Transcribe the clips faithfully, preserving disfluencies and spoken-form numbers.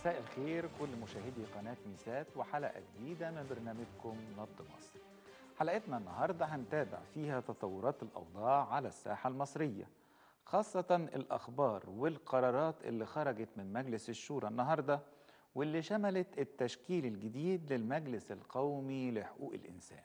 مساء الخير كل مشاهدي قناة ميسات وحلقة جديدة من برنامجكم نبض مصر. حلقتنا النهاردة هنتابع فيها تطورات الأوضاع على الساحة المصرية، خاصة الأخبار والقرارات اللي خرجت من مجلس الشورى النهاردة واللي شملت التشكيل الجديد للمجلس القومي لحقوق الإنسان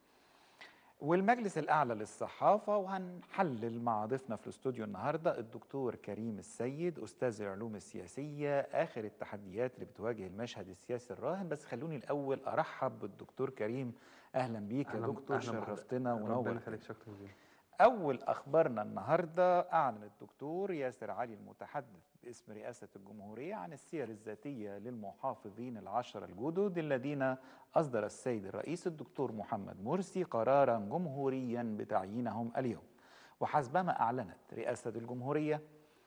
والمجلس الأعلى للصحافة. وهنحلل مع ضيفنا في الاستوديو النهاردة الدكتور كريم السيد أستاذ العلوم السياسية آخر التحديات اللي بتواجه المشهد السياسي الراهن. بس خلوني الأول أرحب بالدكتور كريم. أهلا بيك يا أهلا دكتور، أهلا شرفتنا ربنا ونورتنا. يخليك، شكرا جزيلا. أول أخبارنا النهاردة أعلن الدكتور ياسر علي المتحدث باسم رئاسة الجمهورية عن السير الذاتية للمحافظين العشرة الجدد الذين أصدر السيد الرئيس الدكتور محمد مرسي قرارا جمهوريا بتعيينهم اليوم. وحسبما أعلنت رئاسة الجمهورية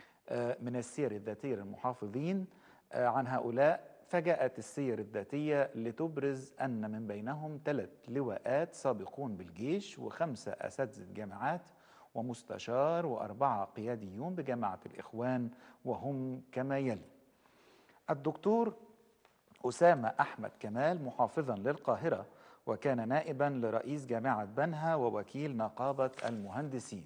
من السير الذاتية للمحافظين عن هؤلاء، فجاءت السير الذاتية لتبرز أن من بينهم ثلاث لواءات سابقون بالجيش وخمسة أساتذة جامعات ومستشار وأربعة قياديون بجامعة الإخوان، وهم كما يلي: الدكتور أسامة أحمد كمال محافظا للقاهرة وكان نائبا لرئيس جامعة بنها ووكيل نقابة المهندسين.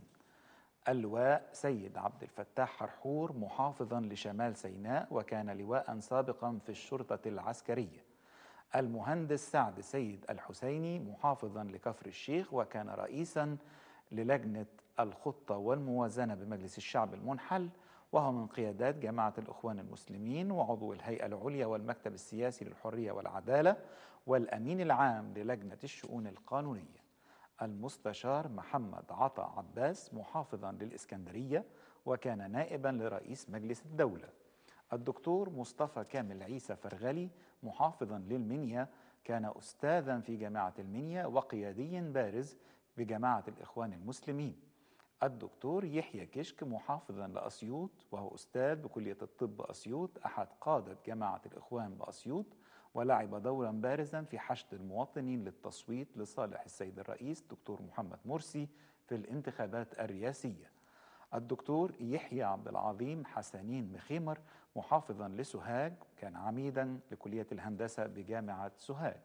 اللواء سيد عبد الفتاح حرحور محافظا لشمال سيناء وكان لواء سابقا في الشرطة العسكرية. المهندس سعد سيد الحسيني محافظا لكفر الشيخ وكان رئيسا للجنة الخطة والموازنة بمجلس الشعب المنحل، وهو من قيادات جماعة الإخوان المسلمين وعضو الهيئة العليا والمكتب السياسي للحرية والعدالة والأمين العام للجنة الشؤون القانونية. المستشار محمد عطا عباس محافظا للإسكندرية وكان نائبا لرئيس مجلس الدولة. الدكتور مصطفى كامل عيسى فرغلي محافظا للمنيا كان أستاذا في جامعة المنيا وقيادي بارز بجماعة الإخوان المسلمين. الدكتور يحيى كشك محافظا لأسيوط وهو أستاذ بكلية الطب أسيوط أحد قادة جماعة الإخوان بأسيوط، ولعب دورا بارزا في حشد المواطنين للتصويت لصالح السيد الرئيس دكتور محمد مرسي في الانتخابات الرئاسية. الدكتور يحيى عبد العظيم حسنين مخيمر محافظا لسوهاج كان عميدا لكلية الهندسة بجامعة سوهاج.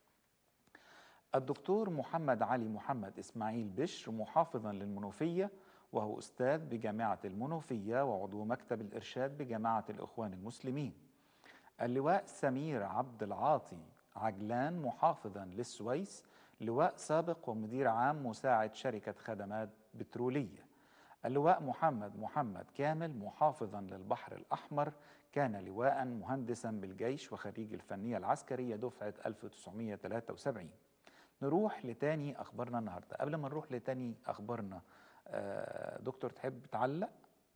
الدكتور محمد علي محمد إسماعيل بشر محافظا للمنوفية وهو أستاذ بجامعة المنوفية وعضو مكتب الإرشاد بجماعة الإخوان المسلمين. اللواء سمير عبد العاطي عجلان محافظا للسويس لواء سابق ومدير عام مساعد شركة خدمات بترولية. اللواء محمد محمد كامل محافظا للبحر الأحمر كان لواء مهندسا بالجيش وخريج الفنية العسكرية دفعة ألف وتسعمائة وثلاثة وسبعين. نروح لتاني أخبارنا النهاردة. قبل ما نروح لتاني أخبارنا دكتور تحب تعلق؟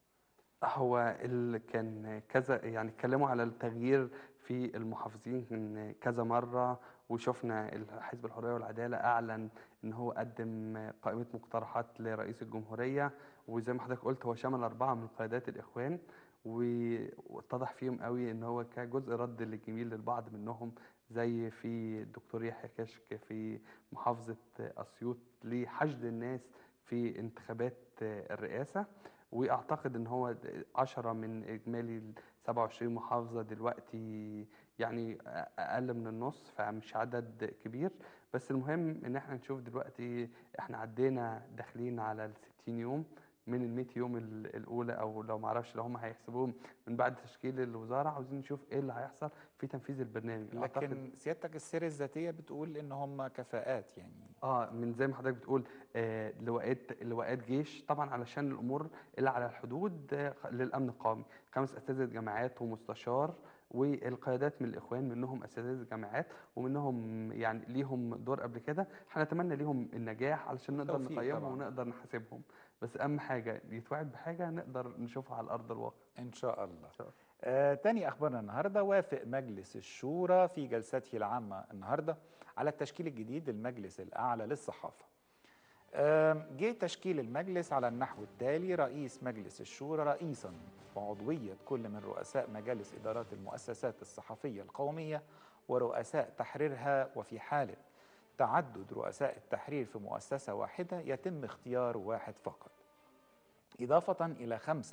هو اللي كان كذا يعني اتكلموا على التغيير في المحافظين كذا مرة، وشفنا حزب الحرية والعدالة أعلن إن هو قدم قائمة مقترحات لرئيس الجمهورية، وزي ما حضرتك قلت هو شمل أربعة من قيادات الإخوان، واتضح فيهم قوي إن هو كجزء رد للجميل للبعض منهم، زي في الدكتور يحيى كشك في محافظة أسيوط لحشد الناس في انتخابات الرئاسة. واعتقد ان هو عشرة من اجمالي سبعة وعشرين محافظة دلوقتي، يعني اقل من النص، فمش عدد كبير. بس المهم ان احنا نشوف دلوقتي احنا عدينا داخلين على الستين يوم من المئة يوم الاولى، او لو معرفش لو هم هيحسبوهم من بعد تشكيل الوزارة. عاوزين نشوف ايه اللي هيحصل في تنفيذ البرنامج. لكن سيادتك السير الذاتية بتقول ان هم كفاءات يعني اه من زي ما حضرتك بتقول آه لواءات لواءات جيش طبعا علشان الامور اللي على الحدود آه للامن القومي، خمس اساتذه جامعات ومستشار، والقيادات من الاخوان منهم اساتذه جامعات ومنهم يعني ليهم دور قبل كده. هنتمنى ليهم النجاح علشان نقدر نقيمهم طبعا. ونقدر نحاسبهم، بس اهم حاجه يتوعد بحاجه نقدر نشوفها على ارض الواقع ان شاء الله. ان شاء الله. آه، تاني أخبارنا النهاردة: وافق مجلس الشورى في جلسته العامة النهاردة على التشكيل الجديد للمجلس الأعلى للصحافة. آه، جه تشكيل المجلس على النحو التالي: رئيس مجلس الشورى رئيسا وعضوية كل من رؤساء مجالس إدارات المؤسسات الصحفية القومية ورؤساء تحريرها، وفي حالة تعدد رؤساء التحرير في مؤسسة واحدة يتم اختيار واحد فقط، إضافة إلى خمسة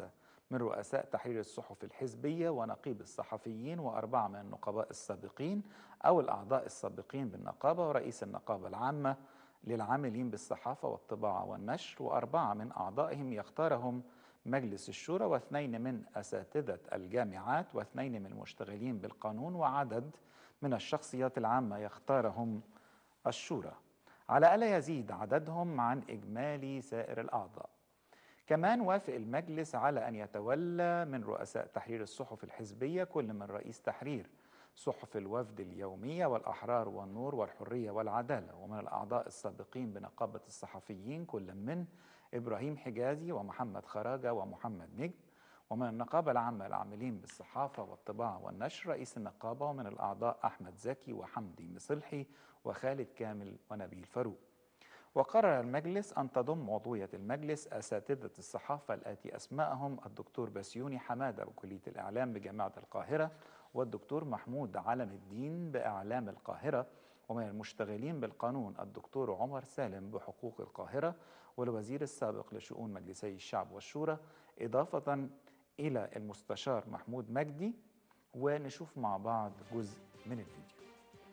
من رؤساء تحرير الصحف الحزبية ونقيب الصحفيين، وأربعة من النقباء السابقين أو الأعضاء السابقين بالنقابة، ورئيس النقابة العامة للعاملين بالصحافة والطباعة والنشر، وأربعة من أعضائهم يختارهم مجلس الشورى، واثنين من أساتذة الجامعات، واثنين من المشتغلين بالقانون، وعدد من الشخصيات العامة يختارهم الشورى، على ألا يزيد عددهم عن إجمالي سائر الأعضاء. كمان وافق المجلس على أن يتولى من رؤساء تحرير الصحف الحزبية كل من رئيس تحرير صحف الوفد اليومية والأحرار والنور والحرية والعدالة، ومن الأعضاء السابقين بنقابة الصحفيين كل من إبراهيم حجازي ومحمد خراجة ومحمد نجم، ومن النقابة العامة للعاملين بالصحافة والطباعة والنشر رئيس النقابة، ومن الأعضاء أحمد زكي وحمدي مصلحي وخالد كامل ونبيل فاروق. وقرر المجلس أن تضم عضوية المجلس أساتذة الصحافة الآتي أسماءهم: الدكتور بسيوني حمادة بكلية الإعلام بجامعة القاهرة، والدكتور محمود علم الدين بإعلام القاهرة، ومن المشتغلين بالقانون الدكتور عمر سالم بحقوق القاهرة، والوزير السابق لشؤون مجلسي الشعب والشورى، إضافة إلى المستشار محمود مجدي. ونشوف مع بعض جزء من الفيديو.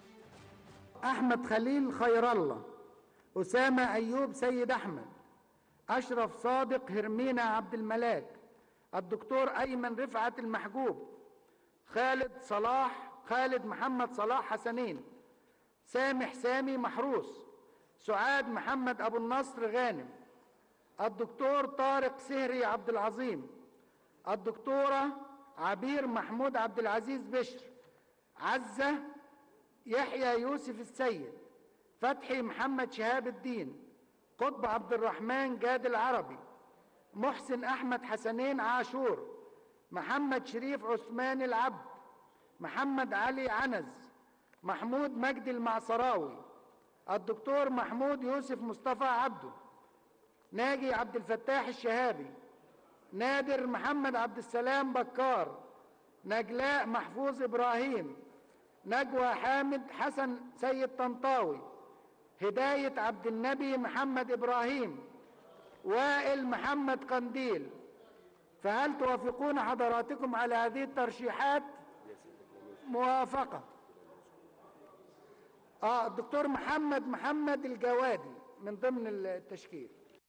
أحمد خليل خير الله، أسامة أيوب سيد أحمد، أشرف صادق هرمينا عبد الملاك، الدكتور أيمن رفعت المحجوب، خالد صلاح خالد محمد صلاح حسنين، سامح سامي محروس، سعاد محمد أبو النصر غانم، الدكتور طارق سهري عبد العظيم، الدكتورة عبير محمود عبد العزيز بشر، عزة يحيى يوسف السيد، فتحي محمد شهاب الدين، قطب عبد الرحمن جاد العربي، محسن أحمد حسنين عاشور، محمد شريف عثمان العبد، محمد علي عنز، محمود مجدي المعصراوي، الدكتور محمود يوسف مصطفى عبده، ناجي عبد الفتاح الشهابي، نادر محمد عبد السلام بكار، نجلاء محفوظ إبراهيم، نجوى حامد حسن سيد طنطاوي، هداية عبد النبي محمد إبراهيم، وائل محمد قنديل. فهل توافقون حضراتكم على هذه الترشيحات؟ موافقة. آه الدكتور محمد محمد الجوادي من ضمن التشكيل.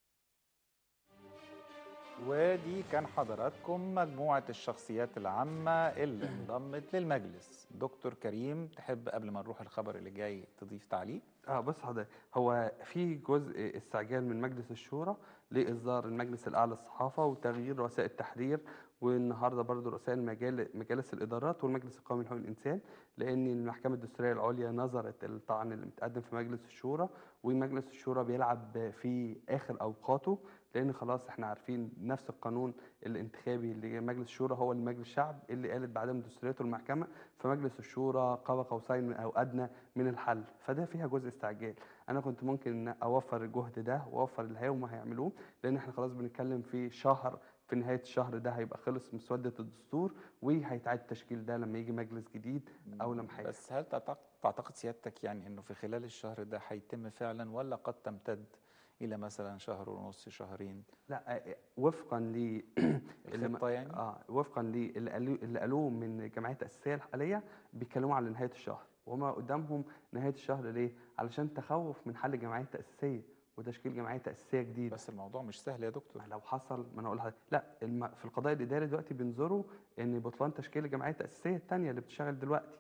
ودي كان حضراتكم مجموعة الشخصيات العامة اللي انضمت للمجلس. دكتور كريم، تحب قبل ما نروح الخبر اللي جاي تضيف تعليق؟ اه بص حضرتك، هو في جزء استعجال من مجلس الشورى لاصدار المجلس الاعلى للصحافه وتغيير رؤساء التحرير، والنهارده برضو رؤساء المجال مجالس الادارات والمجلس القومي لحقوق الانسان، لان المحكمه الدستوريه العليا نظرت الطعن اللي متقدم في مجلس الشورى، ومجلس الشورى بيلعب في اخر اوقاته، لان خلاص احنا عارفين نفس القانون الانتخابي لمجلس الشورى هو لمجلس الشعب اللي قالت بعدم دستوريته المحكمه، فمجلس الشورى قاب قوسين او ادنى من الحل، فده فيها جزء استعجال. انا كنت ممكن اوفر الجهد ده واوفر اللي هم هيعملوه، لان احنا خلاص بنتكلم في شهر، في نهايه الشهر ده هيبقى خلص مسوده الدستور، وهيتعاد التشكيل ده لما يجي مجلس جديد او لما هيحصل. بس هل تعتقد سيادتك يعني انه في خلال الشهر ده هيتم فعلا، ولا قد تمتد الى مثلا شهر ونص شهرين؟ لا، وفقا ل الخطه يعني اه وفقا للي قالوه اللي قالوه من الجمعيه التاسيسيه الحاليه، بيتكلموا على نهايه الشهر، وهما قدامهم نهايه الشهر ليه؟ علشان تخوف من حل جمعيه تاسيسيه وتشكيل جمعيه تاسيسيه جديده. بس الموضوع مش سهل يا دكتور. لو حصل، ما انا اقول لحضرتك، لا الم... في القضاء الاداري دلوقتي بينظروا ان بطلان تشكيل الجمعيه التاسيسيه الثانيه اللي بتشتغل دلوقتي،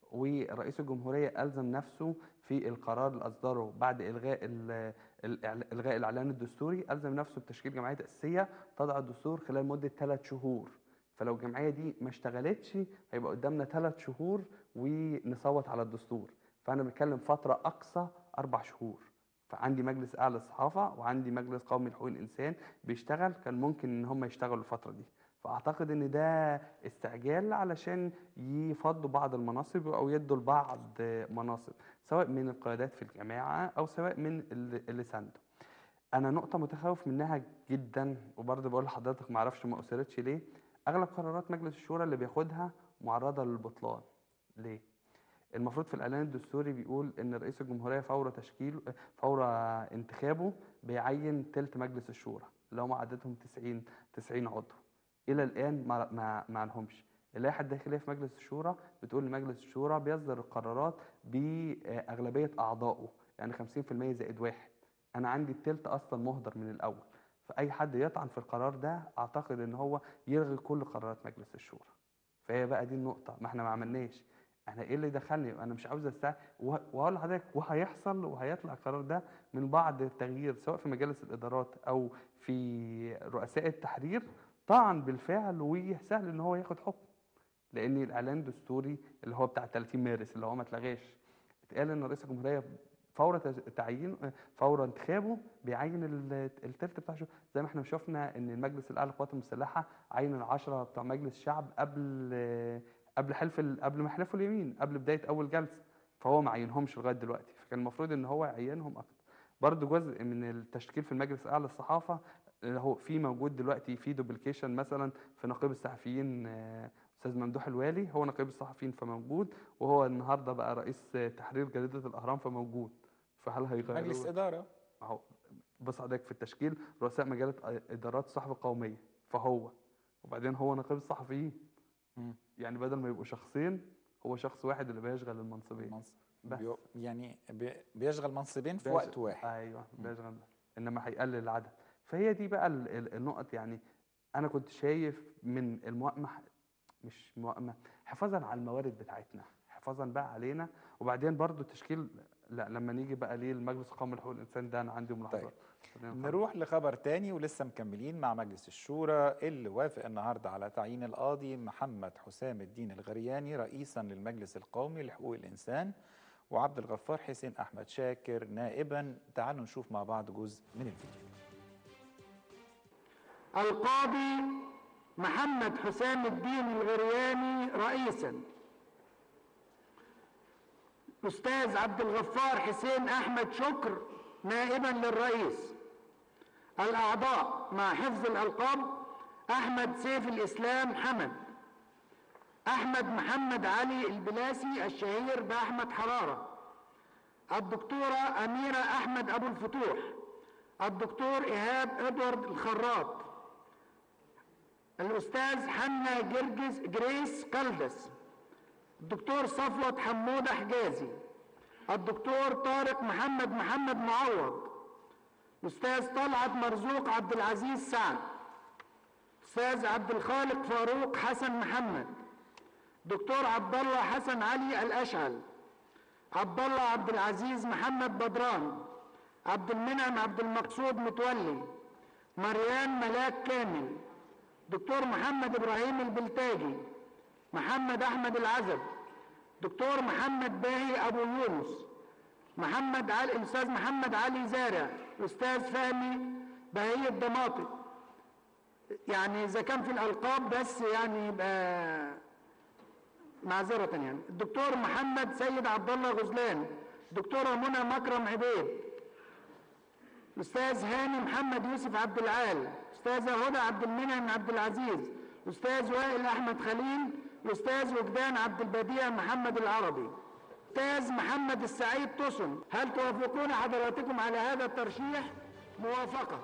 ورئيس الجمهوريه الزم نفسه في القرار اللي اصدره بعد الغاء ال... الغاء الاعلان الدستوري، الزم نفسه بتشكيل جمعيه تاسيسيه تضع الدستور خلال مده ثلاث شهور. فلو الجمعيه دي ما اشتغلتش هيبقى قدامنا ثلاث شهور ونصوت على الدستور، فانا بتكلم فتره اقصى اربع شهور. فعندي مجلس اعلى للصحافه وعندي مجلس قومي لحقوق الانسان بيشتغل، كان ممكن ان هم يشتغلوا الفتره دي، فاعتقد ان ده استعجال علشان يفضوا بعض المناصب او يدوا لبعض مناصب، سواء من القيادات في الجماعه او سواء من اللي ساندوا. انا نقطه متخوف منها جدا، وبرضه بقول لحضرتك ما اعرفش ما اثرتش ليه، اغلب قرارات مجلس الشورى اللي بياخدها معرضه للبطلان. ليه؟ المفروض في الاعلان الدستوري بيقول ان رئيس الجمهوريه فور تشكيل فور انتخابه بيعين ثلث مجلس الشورى اللي هم عددهم تسعين تسعين عضو، الى الان ما ما ما لهمش. اللائحه الداخليه في مجلس الشورى بتقول ان مجلس الشورى بيصدر القرارات باغلبيه اعضائه، يعني خمسين في المية زائد واحد. انا عندي التلت اصلا مهدر من الاول، فاي حد يطعن في القرار ده اعتقد ان هو يلغي كل قرارات مجلس الشورى. فهي بقى دي النقطه، ما احنا ما عملناش. احنا ايه اللي دخلني؟ انا مش عاوز استع وه- وهقول لحضرتك وهيحصل وهيطلع القرار ده من بعض التغيير سواء في مجالس الادارات او في رؤساء التحرير، طعن بالفعل وسهل ان هو ياخد حكم. لان الاعلان الدستوري اللي هو بتاع ثلاثين مارس اللي هو ما اتلغاش، اتقال ان رئيس الجمهوريه فور تعيين فور انتخابه بيعين ال- التلت بتاع شو. زي ما احنا شفنا ان المجلس الاعلى للقوات المسلحه عين العشرة بتوع مجلس الشعب قبل قبل حلف ال- قبل ما حلفوا اليمين، قبل بدايه اول جلسه، فهو ما عينهمش لغايه دلوقتي، فكان المفروض ان هو يعينهم اكتر. برضه جزء من التشكيل في المجلس الاعلى للصحافه هو في موجود دلوقتي في دوبليكيشن مثلا في نقيب الصحفيين، آه، استاذ ممدوح الوالي هو نقيب الصحفيين فموجود، وهو النهارده بقى رئيس تحرير جريده الاهرام فموجود. فهل مجلس هيغيروا؟ اداره. اهو بص حضرتك في التشكيل رؤساء مجله ادارات الصحافه القوميه فهو، وبعدين هو نقيب الصحفيين. مم. يعني بدل ما يبقوا شخصين هو شخص واحد اللي بيشغل المنصبين المنصب بس. بيو- يعني بي- بيشغل منصبين في بيش- وقت واحد. ايوه مم. بيشغل، انما هيقلل العدد. فهي دي بقى ال- ال- النقط. يعني انا كنت شايف من الموائمه، مش موائمه، حفاظا على الموارد بتاعتنا، حفاظا بقى علينا. وبعدين برضو تشكيل، لا لما نيجي بقى ليه المجلس القومي لحقوق الانسان ده انا عندي ملاحظات. طيب خلينا نخلص. نروح لخبر تاني ولسه مكملين مع مجلس الشورى اللي وافق النهارده على تعيين القاضي محمد حسام الدين الغرياني رئيسا للمجلس القومي لحقوق الانسان، وعبد الغفار حسين احمد شاكر نائبا. تعالوا نشوف مع بعض جزء من الفيديو. القاضي محمد حسام الدين الغرياني رئيسا، أستاذ عبد الغفار حسين أحمد شكر نائبا للرئيس. الأعضاء مع حفظ الألقاب: أحمد سيف الإسلام حمد، أحمد محمد علي البلاسي الشهير بأحمد حرارة، الدكتورة أميرة أحمد أبو الفتوح، الدكتور إيهاب إدوارد الخراط، الأستاذ حنا جرجس جريس قلدس، الدكتور صفوت حمودة حجازي، الدكتور طارق محمد محمد معوض، الأستاذ طلعت مرزوق عبد العزيز سعد، الأستاذ عبد الخالق فاروق حسن محمد، دكتور عبد الله حسن علي الأشعل، عبد الله عبد العزيز محمد بدران، عبد المنعم عبد المقصود متولي، مريان ملاك كامل، دكتور محمد إبراهيم البلتاجي، محمد أحمد العزب، دكتور محمد باهي أبو يونس، محمد علي الأستاذ محمد علي زارع، الأستاذ فهمي بهي الضماطي. يعني إذا كان في الألقاب بس يعني يبقى معذرة. يعني الدكتور محمد سيد عبد الله غزلان، دكتورة منى مكرم عبيد، الأستاذ هاني محمد يوسف عبد العال، الأستاذة هدى عبد المنعم عبد العزيز، الأستاذ وائل أحمد خليل، الأستاذ وجدان عبد البديع محمد العربي، الأستاذ محمد السعيد طسن. هل توافقون حضراتكم على هذا الترشيح؟ موافقة.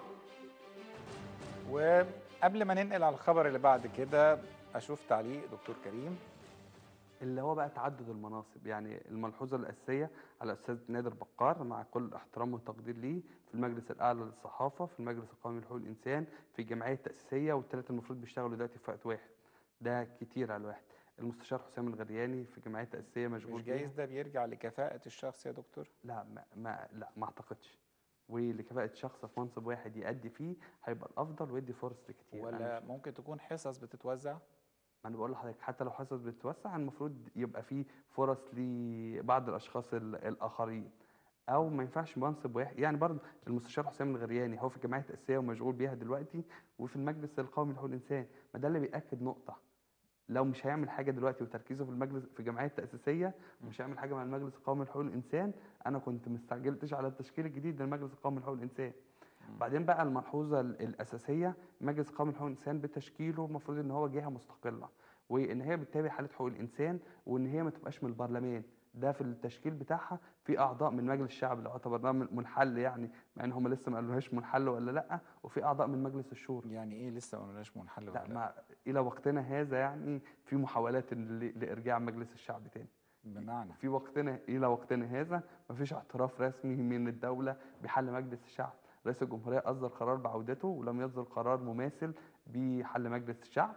وقبل ما ننقل على الخبر اللي بعد كده اشوف تعليق دكتور كريم. اللي هو بقى تعدد المناصب. يعني الملحوظه الاساسيه على الاستاذ نادر بقار مع كل احترام وتقدير ليه في المجلس الاعلى للصحافه، في المجلس القومي لحقوق الانسان، في الجمعيه التاسيسيه، والثلاثه المفروض بيشتغلوا دلوقتي في وقت واحد. ده كتير على الواحد. المستشار حسام الغرياني في الجمعيه التاسيسيه مشغول مش جايز بيها. ده بيرجع لكفاءة الشخص يا دكتور؟ لا ما, ما لا ما اعتقدش. ولكفاءه شخص في منصب واحد يأدي فيه هيبقى الافضل ويدي فرص لكتير. أنا ولا مش- ممكن تكون حصص بتتوزع؟ ما انا بقول لحضرتك حتى لو حصص بتتوسع المفروض يبقى في فرص لبعض الاشخاص ال- الاخرين، او ما ينفعش منصب واحد. يعني برضه المستشار حسام الغرياني هو في الجمعيه التاسيسيه ومشغول بيها دلوقتي، وفي المجلس القومي لحقوق الانسان. ما ده اللي بياكد نقطه، لو مش هيعمل حاجه دلوقتي وتركيزه في المجلس في الجمعيه التاسيسيه ومش هيعمل حاجه مع المجلس القومي لحقوق الانسان، انا كنت مستعجلتش على التشكيل الجديد للمجلس القومي لحقوق الانسان. بعدين بقى الملحوظه ال- الاساسيه، المجلس القومي لحقوق الانسان بتشكيله المفروض ان هو جهه مستقله، وان هي بتتابع حاله حقوق الانسان، وان هي ما تبقاش من البرلمان. ده في التشكيل بتاعها في اعضاء من مجلس الشعب اللي اعتبرناه من- منحل، يعني مع ان هم لسه ما قالوهاش منحل ولا لا، وفي اعضاء من مجلس الشورى. يعني ايه لسه ما قلناش منحل ولا لا لا؟ ما الى وقتنا هذا يعني في محاولات ل- لارجاع مجلس الشعب تاني. بمعنى في وقتنا الى وقتنا هذا ما فيش اعتراف رسمي من الدوله بحل مجلس الشعب. رئيس الجمهوريه اصدر قرار بعودته ولم يصدر قرار مماثل بحل مجلس الشعب،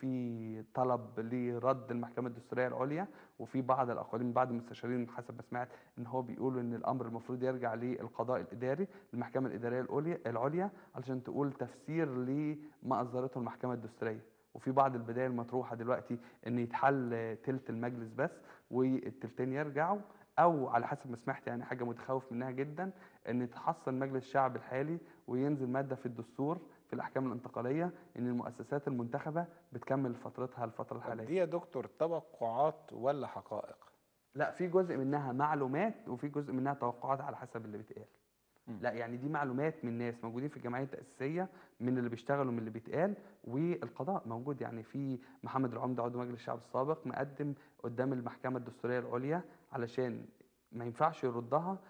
وفي طلب لرد المحكمه الدستوريه العليا، وفي بعض الاقوالين بعض المستشارين حسب ما سمعت ان هو بيقولوا ان الامر المفروض يرجع للقضاء الاداري، المحكمه الاداريه العليا العليا علشان تقول تفسير لما اصدرته المحكمه الدستوريه. وفي بعض البدائل المطروحه دلوقتي ان يتحل تلت المجلس بس والتلتين يرجعوا، او على حسب ما سمعت يعني حاجه متخوف منها جدا ان يتحصل مجلس الشعب الحالي وينزل ماده في الدستور في الاحكام الانتقاليه ان المؤسسات المنتخبه بتكمل فترتها الفتره طب الحاليه. دي يا دكتور توقعات ولا حقائق؟ لا في جزء منها معلومات وفي جزء منها توقعات على حسب اللي بيتقال. مم. لا يعني دي معلومات من ناس موجودين في الجمعيه التاسيسيه من اللي بيشتغلوا من اللي بيتقال، والقضاء موجود يعني في محمد العمده عضو مجلس الشعب السابق مقدم قدام المحكمه الدستوريه العليا علشان ما ينفعش يردها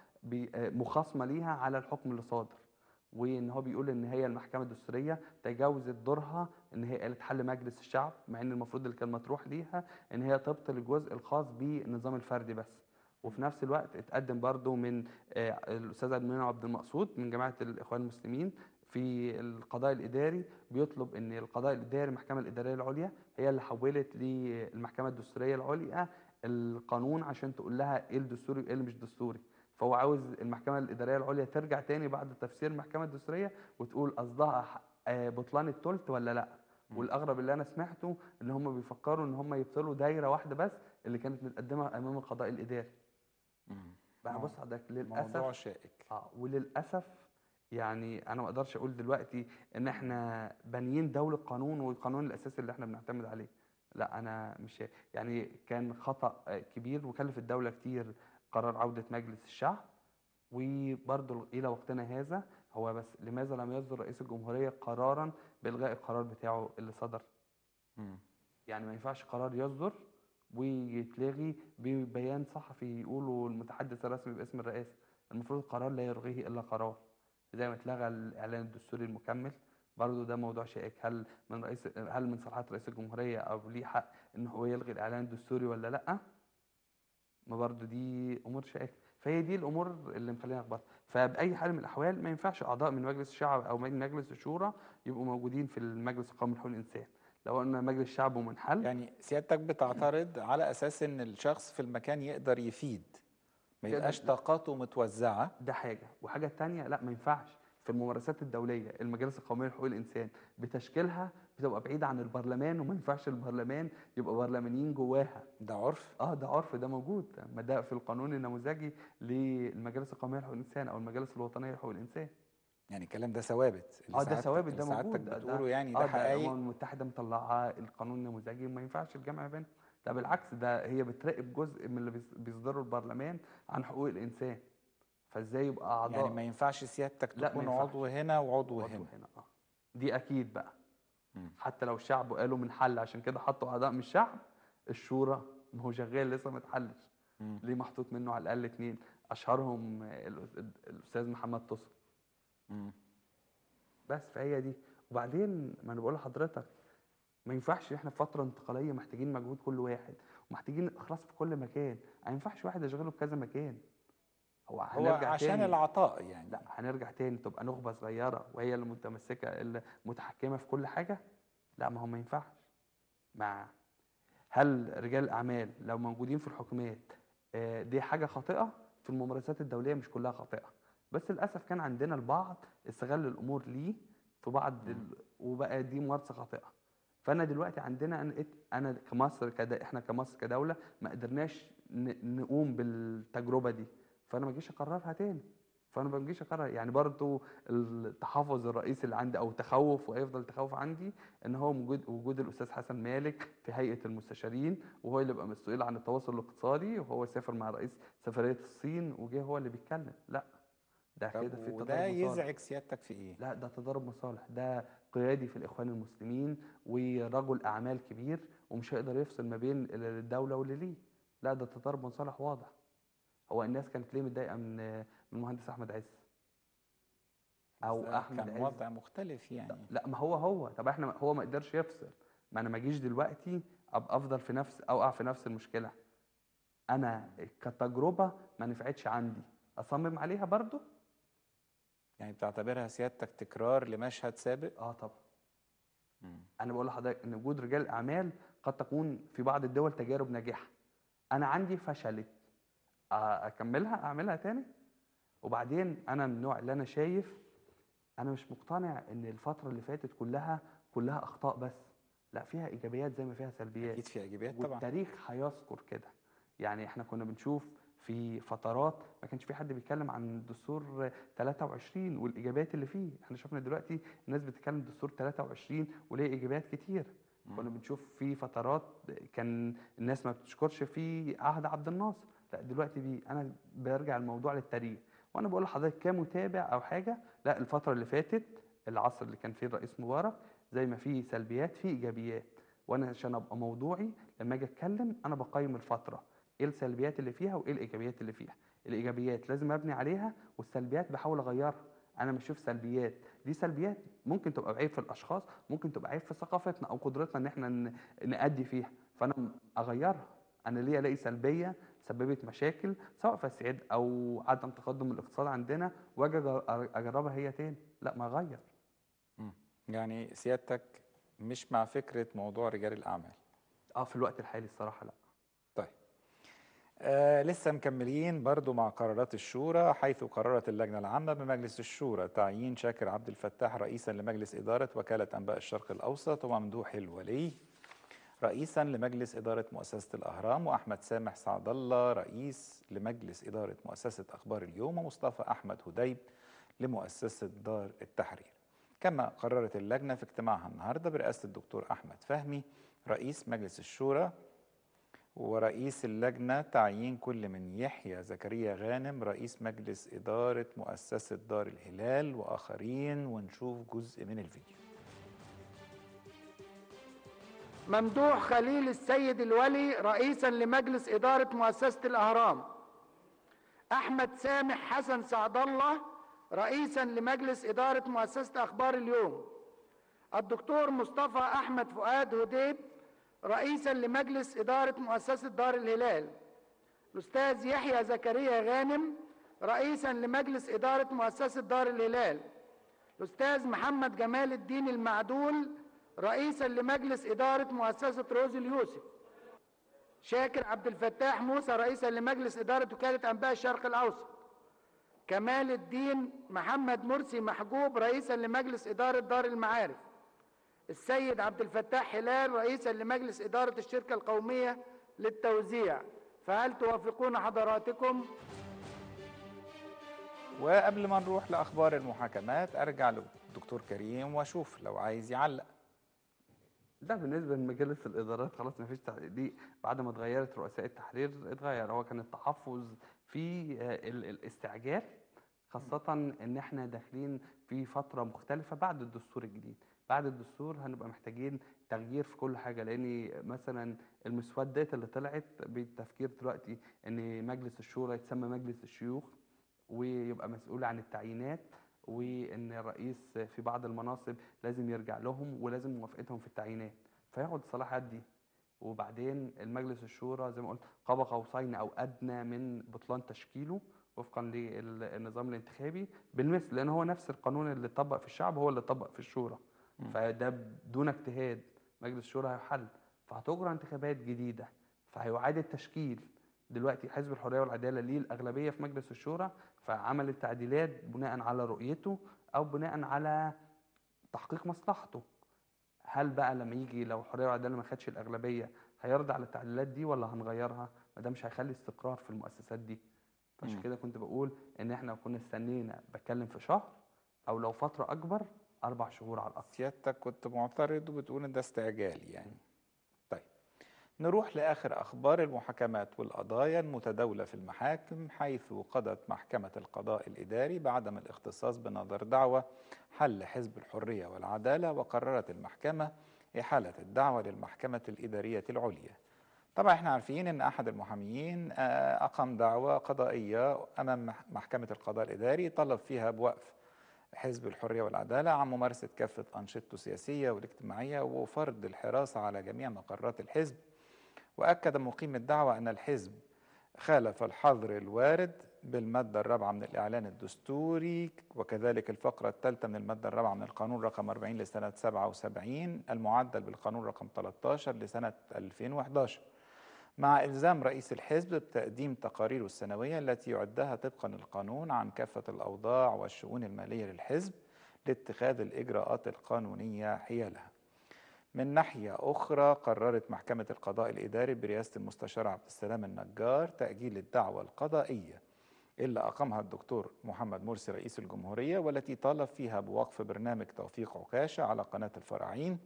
مخاصمه ليها على الحكم اللي صادر، وان هو بيقول ان هي المحكمه الدستوريه تجاوزت دورها ان هي قالت حل مجلس الشعب، مع ان المفروض اللي كان مطروح ليها ان هي تبطل الجزء الخاص بالنظام الفردي بس. وفي نفس الوقت اتقدم برضو من آه، الاستاذ عبد المنعم عبد المقصود من جماعه الاخوان المسلمين في القضاء الاداري بيطلب ان القضاء الاداري المحكمه الاداريه العليا هي اللي حولت للمحكمه الدستوريه العليا القانون عشان تقول لها ايه الدستوري وايه اللي مش دستوري. فهو عاوز المحكمه الاداريه العليا ترجع تاني بعد تفسير المحكمه الدستوريه وتقول قصدها ح- آه، بطلان الثلث ولا لا. مم. والاغرب اللي انا سمعته ان هم بيفكروا ان هم يبطلوا دايره واحده بس اللي كانت متقدمه امام القضاء الاداري. مم. بقى مو- بص حضرتك موضوع للاسف شائك. اه وللاسف يعني انا ما اقدرش اقول دلوقتي ان احنا بانيين دوله قانون والقانون الاساسي اللي احنا بنعتمد عليه. لا انا مش يعني كان خطا آه، كبير وكلف الدوله كتير قرار عوده مجلس الشعب. وبرضه الى وقتنا هذا هو بس لماذا لم يصدر رئيس الجمهوريه قرارا بالغاء القرار بتاعه اللي صدر؟ مم. يعني ما ينفعش قرار يصدر ويتلغي ببيان صحفي يقولوا المتحدث الرسمي باسم الرئاسه. المفروض القرار لا يلغيه الا قرار، زي ما اتلغى الاعلان الدستوري المكمل. برضه ده موضوع شائك، هل من رئيس هل من صلاحيات رئيس الجمهوريه او ليه حق ان هو يلغي الاعلان الدستوري ولا لا؟ ما برضه دي امور شائكه. فهي دي الامور اللي مخلينا نخبط. فباي حال من الاحوال ما ينفعش اعضاء من مجلس الشعب او من مجلس الشورى يبقوا موجودين في المجلس القومي لحقوق الانسان. لو قلنا مجلس الشعب منحل يعني سيادتك بتعترض على اساس ان الشخص في المكان يقدر يفيد، ما يقدر- يبقاش طاقاته متوزعة. ده حاجه، وحاجه تانية لا ما ينفعش في الممارسات الدوليه المجالس القوميه لحقوق الانسان بتشكيلها بتبقى بعيده عن البرلمان، وما ينفعش البرلمان يبقى برلمانيين جواها. ده عرف. اه ده عرف، ده موجود، ما ده في القانون النموذجي للمجالس القوميه لحقوق الانسان او المجالس الوطنيه لحقوق الانسان. يعني الكلام ده ثوابت اللي اه ده سعادتك- ثوابت، اللي ده سعادتك موجود، ده, ده بتقوله، يعني اه ده ده الامم حقائق. المتحده مطلعه القانون النموذجي وما ينفعش الجمع بينهم. ده بالعكس، ده هي بتراقب جزء من اللي بيص- بيصدره البرلمان عن حقوق الانسان. فازاي يبقى اعضاء يعني ما ينفعش سيادتك لا ما تكون ينفعش. عضو هنا وعضو عضو هنا. هنا اه دي اكيد بقى. مم. حتى لو الشعب قالوا من حل عشان كده حطوا اعضاء من الشعب. الشورى ما هو شغال لسه ما اتحلش. مم. ليه محطوط منه على الاقل اتنين اشهرهم الأس- الاستاذ محمد طسر مم. بس. فهي دي. وبعدين ما انا بقول لحضرتك ما ينفعش احنا في فتره انتقاليه محتاجين مجهود كل واحد ومحتاجين اخلاص في كل مكان. ما ينفعش واحد يشغله بكذا مكان. هو هو هنرجع عشان تاني العطاء يعني. لا هنرجع تاني تبقى نخبه صغيره وهي اللي متمسكه اللي متحكمه في كل حاجه. لا ما هو ما ينفعش. مع هل رجال الاعمال لو موجودين في الحكومات آه، دي حاجه خاطئه؟ في الممارسات الدوليه مش كلها خاطئه، بس للاسف كان عندنا البعض استغل الامور ليه في بعض ال... وبقى دي ممارسه خاطئه. فانا دلوقتي عندنا انا انا كمصر كد... احنا كمصر كدوله ما قدرناش ن... نقوم بالتجربه دي. فانا ما اجيش اكررها تاني. فانا ما بجيش اكرر يعني برضو التحفظ الرئيسي اللي عندي او تخوف وهيفضل تخوف عندي ان هو وجود وجود الاستاذ حسن مالك في هيئه المستشارين وهو اللي بقى مسؤول عن التواصل الاقتصادي وهو سافر مع رئيس سفريه الصين وجه هو اللي بيتكلم. لا ده طب كده في وده تضارب مصالح. يزعج سيادتك في ايه؟ لا ده تضارب مصالح. ده قيادي في الاخوان المسلمين ورجل اعمال كبير ومش هيقدر يفصل ما بين الدوله واللي ليه. لا ده تضارب مصالح واضح. هو الناس كانت ليه متضايقه من من المهندس احمد عز او ده احمد كان عز؟ وضع مختلف يعني. لا ما هو هو طب احنا هو ما قدرش يفصل. ما انا ما اجيش دلوقتي ابقى افضل في نفس اوقع في نفس المشكله. انا كتجربه ما نفعتش عندي اصمم عليها برضو. يعني بتعتبرها سيادتك تكرار لمشهد سابق؟ اه طبعا. مم. انا بقول لحضرتك ان وجود رجال الاعمال قد تكون في بعض الدول تجارب ناجحه. انا عندي فشلت، آه، اكملها اعملها تاني. وبعدين انا من النوع اللي انا شايف، انا مش مقتنع ان الفتره اللي فاتت كلها كلها اخطاء بس. لا فيها ايجابيات زي ما فيها سلبيات، اكيد في ايجابيات طبعا. والتاريخ هيذكر كده. يعني احنا كنا بنشوف في فترات ما كانش في حد بيتكلم عن الدستور ثلاثة وعشرين والايجابيات اللي فيه. احنا شفنا دلوقتي الناس بتتكلم دستور ثلاثة وعشرين وليه ايجابيات كتير. كنا بنشوف في فترات كان الناس ما بتشكرش في عهد عبد الناصر، لا دلوقتي بي انا برجع الموضوع للتاريخ. وانا بقول لحضرتك كمتابع او حاجه، لا الفتره اللي فاتت العصر اللي كان فيه الرئيس مبارك زي ما فيه سلبيات فيه ايجابيات. وانا عشان ابقى موضوعي لما اجي اتكلم انا بقيم الفتره، ايه السلبيات اللي فيها وايه الايجابيات اللي فيها. الايجابيات لازم ابني عليها والسلبيات بحاول اغيرها. انا مش بشوف سلبيات دي سلبيات ممكن تبقى عيب في الاشخاص، ممكن تبقى عيب في ثقافتنا او قدرتنا ان احنا ن- نأدي فيها، فانا اغيرها. انا ليه الاقي سلبيه سببت مشاكل سواء فساد او عدم تقدم الاقتصاد عندنا واجي أجر- اجربها هي تاني؟ لا ما اغير. مم. يعني سيادتك مش مع فكرة موضوع رجال الأعمال؟ اه في الوقت الحالي الصراحه لا. طيب، آه لسه مكملين برضو مع قرارات الشورى، حيث قررت اللجنة العامة بمجلس الشورى تعيين شاكر عبد الفتاح رئيسا لمجلس إدارة وكالة أنباء الشرق الأوسط، وممدوح الولي رئيسا لمجلس إدارة مؤسسة الأهرام، وأحمد سامح سعد الله رئيس لمجلس إدارة مؤسسة أخبار اليوم، ومصطفى أحمد هديب لمؤسسة دار التحرير. كما قررت اللجنة في اجتماعها النهاردة برئاسة الدكتور أحمد فهمي رئيس مجلس الشورى، ورئيس اللجنة تعيين كل من يحيى زكريا غانم رئيس مجلس إدارة مؤسسة دار الهلال وآخرين، ونشوف جزء من الفيديو. ممدوح خليل السيد الولي رئيسا لمجلس إدارة مؤسسة الأهرام. أحمد سامح حسن سعد الله رئيسا لمجلس إدارة مؤسسة أخبار اليوم. الدكتور مصطفى أحمد فؤاد هديب رئيسا لمجلس إدارة مؤسسة دار الهلال. الأستاذ يحيى زكريا غانم رئيسا لمجلس إدارة مؤسسة دار الهلال. الأستاذ محمد جمال الدين المعدول رئيسا لمجلس إدارة مؤسسة روز اليوسف. شاكر عبد الفتاح موسى رئيسا لمجلس إدارة وكالة أنباء الشرق الأوسط. كمال الدين محمد مرسي محجوب رئيسا لمجلس إدارة دار المعارف. السيد عبد الفتاح هلال رئيسا لمجلس إدارة الشركة القومية للتوزيع. فهل توافقون حضراتكم؟ وقبل ما نروح لأخبار المحاكمات أرجع للدكتور كريم وأشوف لو عايز يعلق. ده بالنسبه لمجالس الادارات خلاص ما فيش تعليق. بعد ما اتغيرت رؤساء التحرير اتغير. هو كان التحفظ في آه، ال- الاستعجال، خاصه ان احنا داخلين في فتره مختلفه بعد الدستور الجديد. بعد الدستور هنبقى محتاجين تغيير في كل حاجه، لان مثلا المسودات اللي طلعت بالتفكير دلوقتي ان مجلس الشورى يتسمى مجلس الشيوخ ويبقى مسؤول عن التعيينات، وان الرئيس في بعض المناصب لازم يرجع لهم ولازم موافقتهم في التعيينات فياخد الصلاحيات دي. وبعدين المجلس الشورى زي ما قلت قاب قوسين او ادنى من بطلان تشكيله وفقا للنظام الانتخابي بالمثل، لان هو نفس القانون اللي طبق في الشعب هو اللي طبق في الشورى. فده بدون اجتهاد مجلس الشورى هيحل، فهتجرى انتخابات جديده فهيعاد التشكيل. دلوقتي حزب الحريه والعداله ليه الاغلبيه في مجلس الشورى، فعمل التعديلات بناء على رؤيته او بناء على تحقيق مصلحته. هل بقى لما يجي لو الحريه والعداله ما خدش الاغلبيه هيرضى على التعديلات دي ولا هنغيرها؟ ما ده مش هيخلي استقرار في المؤسسات دي. فعشان مم. كده كنت بقول ان احنا كنا استنينا بتكلم في شهر او لو فتره اكبر اربع شهور على الاقل. سيادتك كنت معترض وبتقول ان ده استعجال يعني. طيب، نروح لآخر أخبار المحاكمات والقضايا المتداولة في المحاكم، حيث قضت محكمة القضاء الإداري بعدم الاختصاص بنظر دعوى حل حزب الحرية والعدالة، وقررت المحكمة إحالة الدعوى للمحكمة الإدارية العليا. طبعا احنا عارفين ان احد المحاميين آه، اقام دعوى قضائيه امام مح- محكمه القضاء الاداري طلب فيها بوقف حزب الحريه والعداله عن ممارسه كافه انشطته السياسيه والاجتماعيه وفرض الحراسه على جميع مقرات الحزب. واكد مقيم الدعوى ان الحزب خالف الحظر الوارد بالمادة الرابعة من الإعلان الدستوري وكذلك الفقرة الثالثة من المادة الرابعة من القانون رقم أربعين لسنة سبعة وسبعين المعدل بالقانون رقم ثلاثة عشر لسنة ألفين وأحد عشر، مع إلزام رئيس الحزب بتقديم تقاريره السنوية التي يعدها طبقا للقانون عن كافة الأوضاع والشؤون المالية للحزب لاتخاذ الإجراءات القانونية حيالها. من ناحية أخرى قررت محكمة القضاء الإداري برئاسة المستشار عبد السلام النجار تأجيل الدعوى القضائية اللي أقامها الدكتور محمد مرسي رئيس الجمهورية والتي طالب فيها بوقف برنامج توفيق عكاشة على قناة الفراعين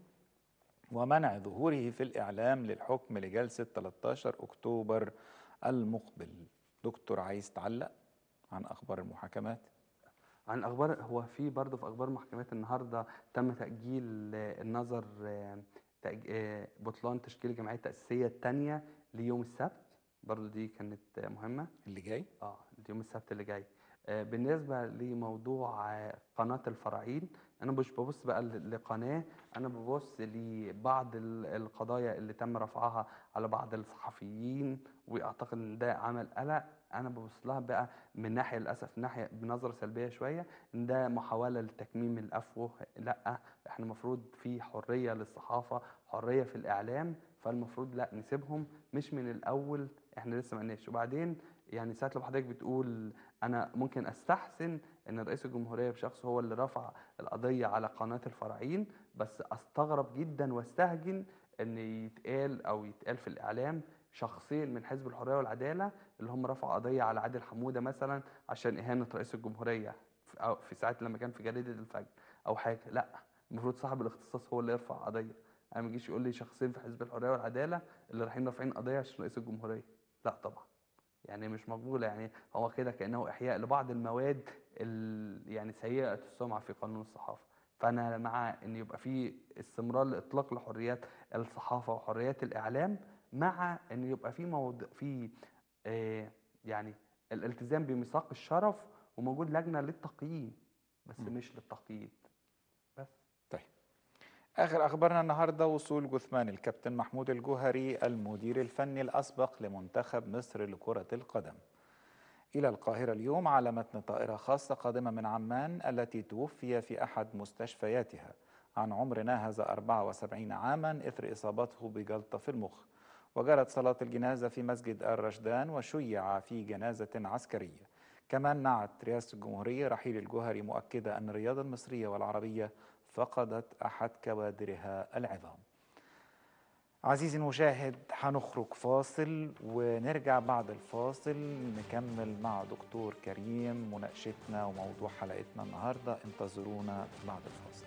ومنع ظهوره في الإعلام للحكم لجلسة ثلاثة عشر أكتوبر المقبل. دكتور عايز تعلق عن أخبار المحاكمات؟ عن اخبار، هو في برضه في اخبار محكمات النهارده تم تاجيل آه، النظر آه، تأج- آه، بطلان تشكيل الجمعيه التاسيسيه الثانيه ليوم السبت، برضه دي كانت آه، مهمه. اللي جاي؟ اه يوم السبت اللي جاي. آه، بالنسبه لموضوع آه، قناه الفراعين، انا مش ببص بقى ل- لقناه، انا ببص لبعض ال- القضايا اللي تم رفعها على بعض الصحفيين، واعتقد ان ده عمل قلق. انا ببص لها بقى من ناحيه، للاسف ناحيه بنظره سلبيه شويه، ان ده محاوله لتكميم الافوه. لا، احنا المفروض في حريه للصحافه، حريه في الاعلام، فالمفروض لا نسيبهم، مش من الاول احنا لسه ما قلناش. وبعدين يعني ساعة لما حضرتك بتقول أنا ممكن أستحسن إن رئيس الجمهورية بشخص هو اللي رفع القضية على قناة الفراعين، بس أستغرب جدا واستهجن إن يتقال أو يتقال في الإعلام شخصين من حزب الحرية والعدالة اللي هم رفعوا قضية على عادل حمودة مثلا عشان إهانة رئيس الجمهورية في أو في ساعة لما كان في جريدة الفجر أو حاجة. لا، المفروض صاحب الاختصاص هو اللي يرفع قضية. أنا ما يجيش يقول لي شخصين في حزب الحرية والعدالة اللي رايحين رافعين قضية عشان رئيس الجمهورية. لا طبعا، يعني مش مقبولة. يعني هو كده كأنه إحياء لبعض المواد ال- يعني سيئة السمعة في قانون الصحافة. فأنا مع إن يبقى في استمرار لإطلاق لحريات الصحافة وحريات الإعلام، مع إن يبقى في موضوع في آه يعني الالتزام بميثاق الشرف، وموجود لجنة للتقييم بس م. مش للتقييد بس. طيب، آخر أخبارنا النهاردة وصول جثمان الكابتن محمود الجوهري المدير الفني الأسبق لمنتخب مصر لكرة القدم إلى القاهرة اليوم على متن طائرة خاصة قادمة من عمان التي توفي في أحد مستشفياتها عن عمر ناهز أربعة وسبعين عاما إثر إصابته بجلطة في المخ. وجرت صلاة الجنازة في مسجد الرشدان وشيع في جنازة عسكرية. كمان نعت رئاسة الجمهورية رحيل الجوهري مؤكدة أن الرياضة المصرية والعربية فقدت أحد كوادرها العظام. عزيزي المشاهد، هنخرج فاصل ونرجع بعد الفاصل نكمل مع دكتور كريم مناقشتنا وموضوع حلقتنا النهاردة. انتظرونا بعد الفاصل.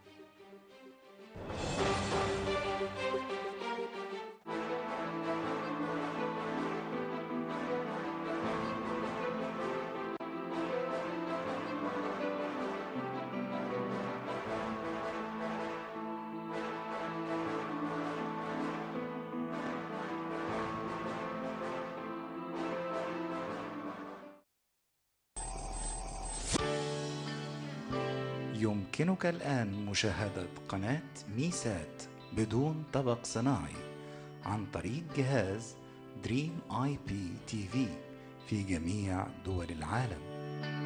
يمكنك الآن مشاهدة قناة ميسات بدون طبق صناعي عن طريق جهاز دريم آي بي تي في في جميع دول العالم.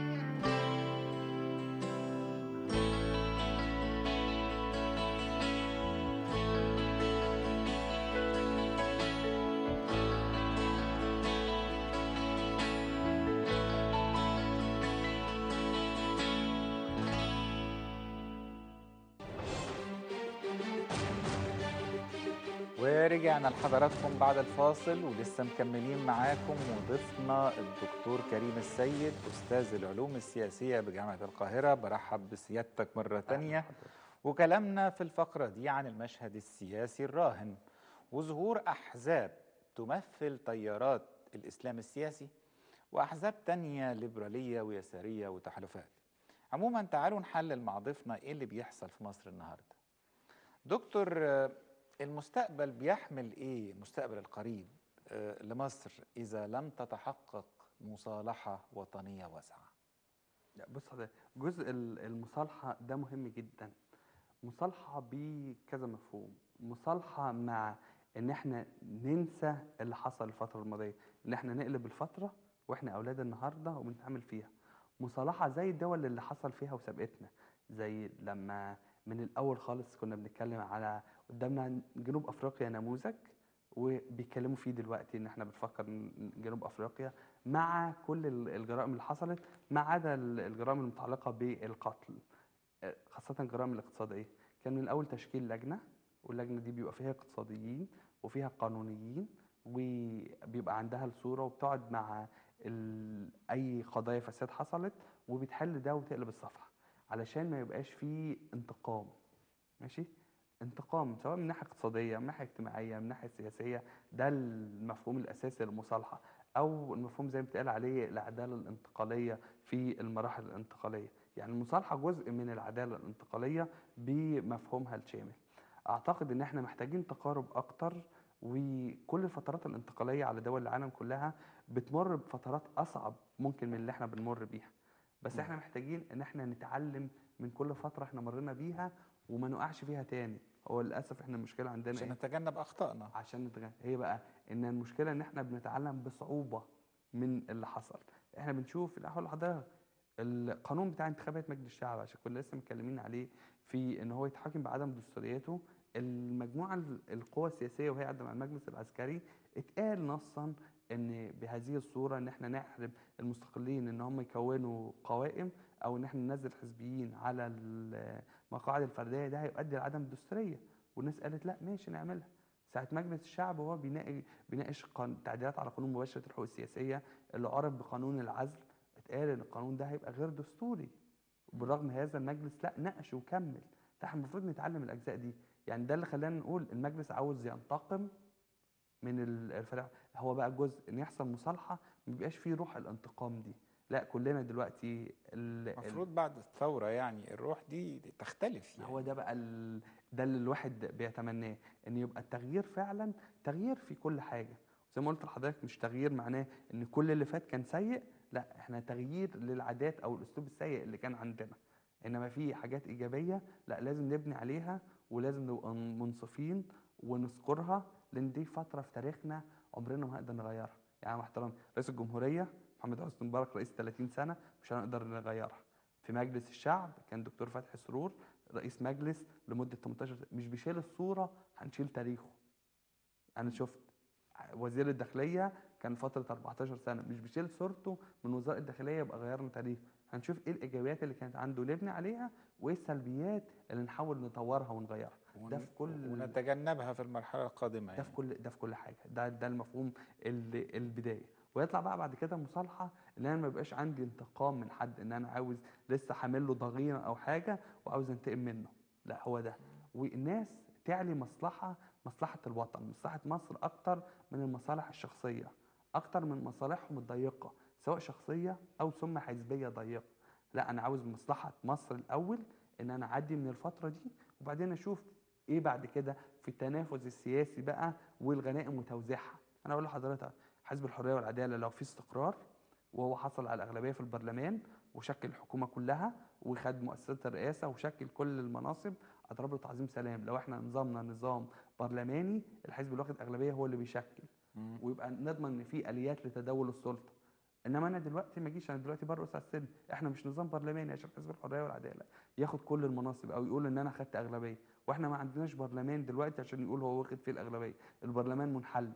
ورجعنا لحضراتكم بعد الفاصل ولسه مكملين معاكم وضيفنا الدكتور كريم السيد أستاذ العلوم السياسية بجامعة القاهرة. برحب بسيادتك مرة تانية. وكلامنا في الفقرة دي عن المشهد السياسي الراهن وظهور أحزاب تمثل تيارات الإسلام السياسي وأحزاب تانية ليبرالية ويسارية وتحالفات. عموما تعالوا نحلل مع ضيفنا إيه اللي بيحصل في مصر النهاردة. دكتور، المستقبل بيحمل ايه، المستقبل القريب آه، لمصر اذا لم تتحقق مصالحه وطنيه واسعه؟ لا بص حضرتك، جزء ال- المصالحة ده مهم جدا. مصالحة بكذا مفهوم. مصالحة مع ان احنا ننسى اللي حصل الفترة الماضية، ان احنا نقلب الفترة واحنا اولاد النهاردة وبنتعامل فيها. مصالحة زي الدول اللي حصل فيها وسبقتنا، زي لما من الاول خالص كنا بنتكلم على قدامنا جنوب افريقيا نموذج، وبيتكلموا فيه دلوقتي ان احنا بنفكر إن جنوب افريقيا مع كل ال- الجرائم اللي حصلت، ما عدا ال- الجرائم المتعلقة بالقتل، خاصة الجرائم الاقتصادية. كان من الأول تشكيل لجنة، واللجنة دي بيبقى فيها اقتصاديين وفيها قانونيين، وبيبقى عندها الصورة وبتقعد مع ال... أي قضايا فساد حصلت وبتحل ده وتقلب الصفحة، علشان ما يبقاش فيه انتقام. ماشي، انتقام سواء من ناحية اقتصادية، من ناحية اجتماعية، من ناحية سياسية. ده المفهوم الأساسي للمصالحة، أو المفهوم زي ما بتقال عليه العدالة الانتقالية في المراحل الانتقالية. يعني المصالحة جزء من العدالة الانتقالية بمفهومها الشامل. أعتقد إن إحنا محتاجين تقارب أكتر، وكل الفترات الانتقالية على دول العالم كلها بتمر بفترات أصعب ممكن من اللي إحنا بنمر بيها، بس إحنا محتاجين إن إحنا نتعلم من كل فترة إحنا مرينا بيها وما نقعش فيها تاني. هو للأسف إحنا المشكلة عندنا عشان إيه؟ نتجنب اخطائنا. عشان نتغير. هي بقى ان المشكله ان احنا بنتعلم بصعوبه من اللي حصل. احنا بنشوف الاحوال الحضاريه، القانون بتاع انتخابات مجلس الشعب عشان كنا لسه متكلمين عليه في ان هو يتحاكم بعدم دستوريته. المجموعه ال- القوى السياسيه وهي قاعده مع المجلس العسكري اتقال نصا ان بهذه الصوره ان احنا نحرم المستقلين ان هم يكونوا قوائم، او ان احنا ننزل حزبيين على المقاعد الفرديه، ده هيؤدي لعدم الدستوريه. والناس قالت لا ماشي نعملها. ساعة مجلس الشعب وهو بيناقش بيناقش قان- تعديلات على قانون مباشرة الحقوق السياسية اللي عرف بقانون العزل، اتقال ان القانون ده هيبقى غير دستوري. وبالرغم هذا المجلس لا ناقش وكمل. فاحنا المفروض نتعلم الاجزاء دي. يعني ده اللي خلانا نقول المجلس عاوز ينتقم من ال- الفرق. هو بقى جزء ان يحصل مصالحة، ما بيبقاش فيه روح الانتقام دي. لا كلنا دلوقتي ال... ال... المفروض بعد الثوره يعني الروح دي تختلف هو يعني. ده بقى ال... ده اللي الواحد بيتمناه، ان يبقى التغيير فعلا تغيير في كل حاجه. زي ما قلت لحضرتك، مش تغيير معناه ان كل اللي فات كان سيء، لا احنا تغيير للعادات او الاسلوب السيء اللي كان عندنا. انما في حاجات ايجابيه لا لازم نبني عليها، ولازم نبقى منصفين ونذكرها، لان دي فتره في تاريخنا عمرنا ما هنقدر نغيرها. يعني مع احترامي رئيس الجمهوريه محمد حسني مبارك رئيس ثلاثين سنه، مش هنقدر نغيرها. في مجلس الشعب كان دكتور فتحي سرور رئيس مجلس لمده تمنتاشر سنة. مش بيشيل الصوره، هنشيل تاريخه. انا شفت وزير الداخليه كان فتره اربعتاشر سنه، مش بيشيل صورته من وزاره الداخليه يبقى غيرنا تاريخه. هنشوف ايه الايجابيات اللي كانت عنده نبني عليها، وايه السلبيات اللي نحاول نطورها ونغيرها. ده ون- في كل ونتجنبها في المرحله القادمه ده في يعني. كل ده في كل حاجه. ده ده المفهوم ال- البدايه. ويطلع بقى بعد كده مصالحه، ان انا ما يبقاش عندي انتقام من حد، ان انا عاوز لسه حامل له ضغينه او حاجه وعاوز انتقم منه. لا هو ده. والناس تعلي مصلحه مصلحه الوطن، مصلحه مصر اكتر من المصالح الشخصيه، اكتر من مصالحهم الضيقه سواء شخصيه او ثم حزبيه ضيقه. لا انا عاوز مصلحه مصر الاول، ان انا اعدي من الفتره دي، وبعدين اشوف ايه بعد كده في التنافس السياسي بقى والغنائم وتوزيعها. انا اقول لحضرتك حزب الحريه والعداله لو في استقرار وهو حصل على الاغلبيه في البرلمان وشكل الحكومه كلها وخد مؤسسات الرئاسه وشكل كل المناصب، اضرب له تعظيم سلام. لو احنا نظامنا نظام برلماني، الحزب اللي واخد اغلبيه هو اللي بيشكل، مم. ويبقى نضمن ان في اليات لتداول السلطه. انما انا دلوقتي ما اجيش، انا دلوقتي برقص على السلم. احنا مش نظام برلماني عشان حزب الحريه والعداله ياخد كل المناصب او يقول ان انا خدت اغلبيه، واحنا ما عندناش برلمان دلوقتي عشان يقول هو واخد فيه الاغلبيه. البرلمان منحل.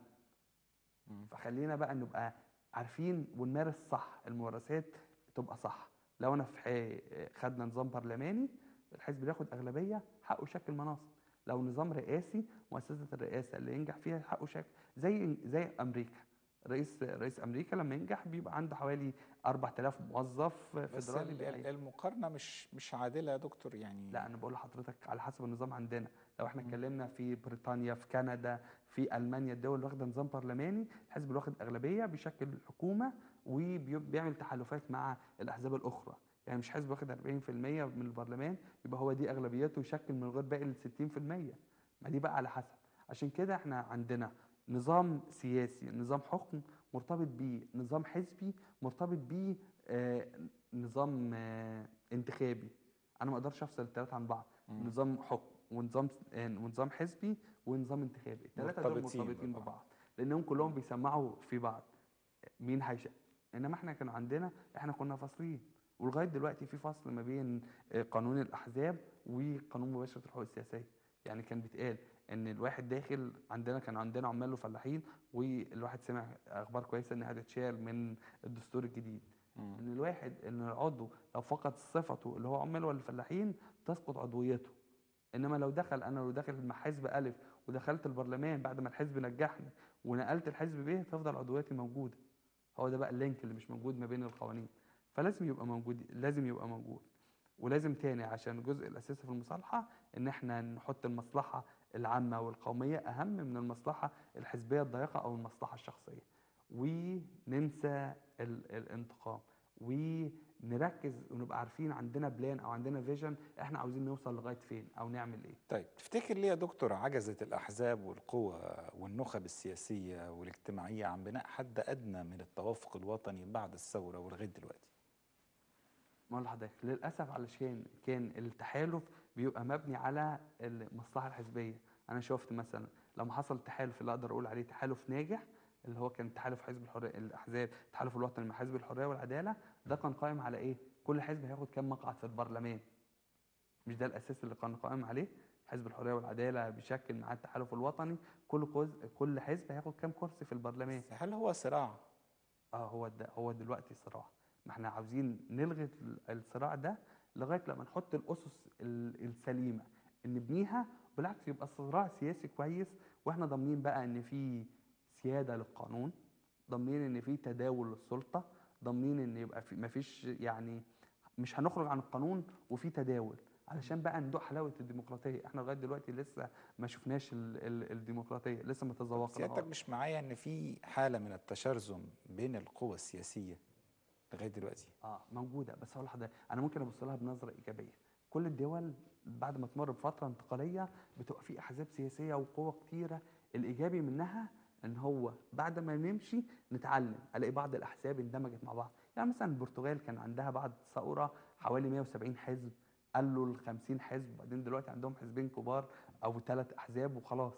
مم. فخلينا بقى نبقى عارفين ونمارس صح الممارسات، تبقى صح. لو انا في ح- خدنا نظام برلماني، الحزب اللي ياخد اغلبيه حقه يشكل مناصب. لو نظام رئاسي، مؤسسه الرئاسه اللي ينجح فيها حقه شكل زي زي امريكا. رئيس رئيس امريكا لما ينجح بيبقى عنده حوالي اربعة آلاف موظف بس فيدرالي ال- ال- بيعين. المقارنه مش مش عادله يا دكتور يعني. لا انا بقول لحضرتك على حسب النظام عندنا. لو احنا مم. اتكلمنا في بريطانيا، في كندا، في المانيا، الدول اللي واخده نظام برلماني، الحزب اللي واخد اغلبيه بيشكل الحكومه وبيعمل تحالفات مع الاحزاب الاخرى. يعني مش حزب واخد اربعين في المية من البرلمان يبقى هو دي اغلبيته يشكل من غير باقي ال ستين في المية. ما دي بقى على حسب. عشان كده احنا عندنا نظام سياسي، نظام حكم مرتبط بيه نظام حزبي، مرتبط بيه آه، نظام آه، انتخابي. انا ما اقدرش افصل الثلاثه عن بعض. مم. نظام حكم ونظام آه، ونظام حزبي ونظام انتخابي، الثلاثه دول مرتبطين مرتبطين ببعض. ببعض لانهم كلهم بيسمعوا في بعض مين هيشق. انما احنا كان عندنا احنا كنا فاصلين، ولغايه دلوقتي في فصل ما بين آه، قانون الاحزاب وقانون مباشره الحقوق السياسيه. يعني كان بيتقال ان الواحد داخل عندنا، كان عندنا عمال وفلاحين، والواحد سمع اخبار كويسه انها هتتشال من الدستور الجديد. مم. ان الواحد ان العضو لو فقد صفته اللي هو عمال ولا فلاحين تسقط عضويته. انما لو دخل انا لو داخل مع حزب الف ودخلت البرلمان بعد ما الحزب نجحني ونقلت الحزب ب، تفضل عضويتي موجوده. هو ده بقى اللينك اللي مش موجود ما بين القوانين، فلازم يبقى موجود، لازم يبقى موجود. ولازم تاني عشان الجزء الاساسي في المصالحه ان احنا نحط المصلحه العامه والقوميه اهم من المصلحه الحزبيه الضيقه او المصلحه الشخصيه، وننسى ال- الانتقام، ونركز ونبقى عارفين عندنا بلان او عندنا فيجن احنا عاوزين نوصل لغايه فين او نعمل ايه. طيب تفتكر ليه يا دكتور عجزت الأحزاب والقوى والنخب السياسية والاجتماعية عن بناء حد أدنى من التوافق الوطني بعد الثورة ولغاية دلوقتي؟ ما أقول لحضرتك للاسف علشان كان التحالف بيبقى مبني على المصلحه الحزبيه. انا شفت مثلا لما حصل التحالف اللي اقدر اقول عليه تحالف ناجح، اللي هو كان تحالف حزب الحريه الاحزاب التحالف الوطني مع حزب الحريه والعداله، ده كان قائم على ايه؟ كل حزب هياخد كام مقعد في البرلمان. مش ده الاساس اللي كان قائم عليه؟ حزب الحريه والعداله بيشكل مع التحالف الوطني كل جزء كل حزب هياخد كام كرسي في البرلمان. بس هل هو صراع؟ اه هو ده هو دلوقتي صراع. ما احنا عاوزين نلغي ال- الصراع ده لغايه لما نحط الاسس ال- السليمه نبنيها، بالعكس يبقى صراع سياسي كويس، واحنا ضامنين بقى ان في سياده للقانون، ضامنين ان في تداول للسلطه، ضامنين ان يبقى في مفيش يعني مش هنخرج عن القانون وفي تداول، علشان بقى ندوق حلاوه الديمقراطيه. احنا لغايه دلوقتي لسه ما شفناش ال- ال- الديمقراطيه، لسه ما سيادتك تذوقناهاش. مش معايا إن في حالة من التشرذم بين القوى السياسية لغاية دلوقتي؟ اه موجوده، بس اقول لحضرتك انا ممكن ابص لها بنظره ايجابيه. كل الدول بعد ما تمر بفتره انتقاليه بتبقى في احزاب سياسيه وقوى كتيره، الايجابي منها ان هو بعد ما نمشي نتعلم، الاقي بعض الاحزاب اندمجت مع بعض. يعني مثلا البرتغال كان عندها بعد الثوره حوالي مئة وسبعين حزب، قالوا ل خمسين حزب، وبعدين دلوقتي عندهم حزبين كبار او ثلاث احزاب وخلاص.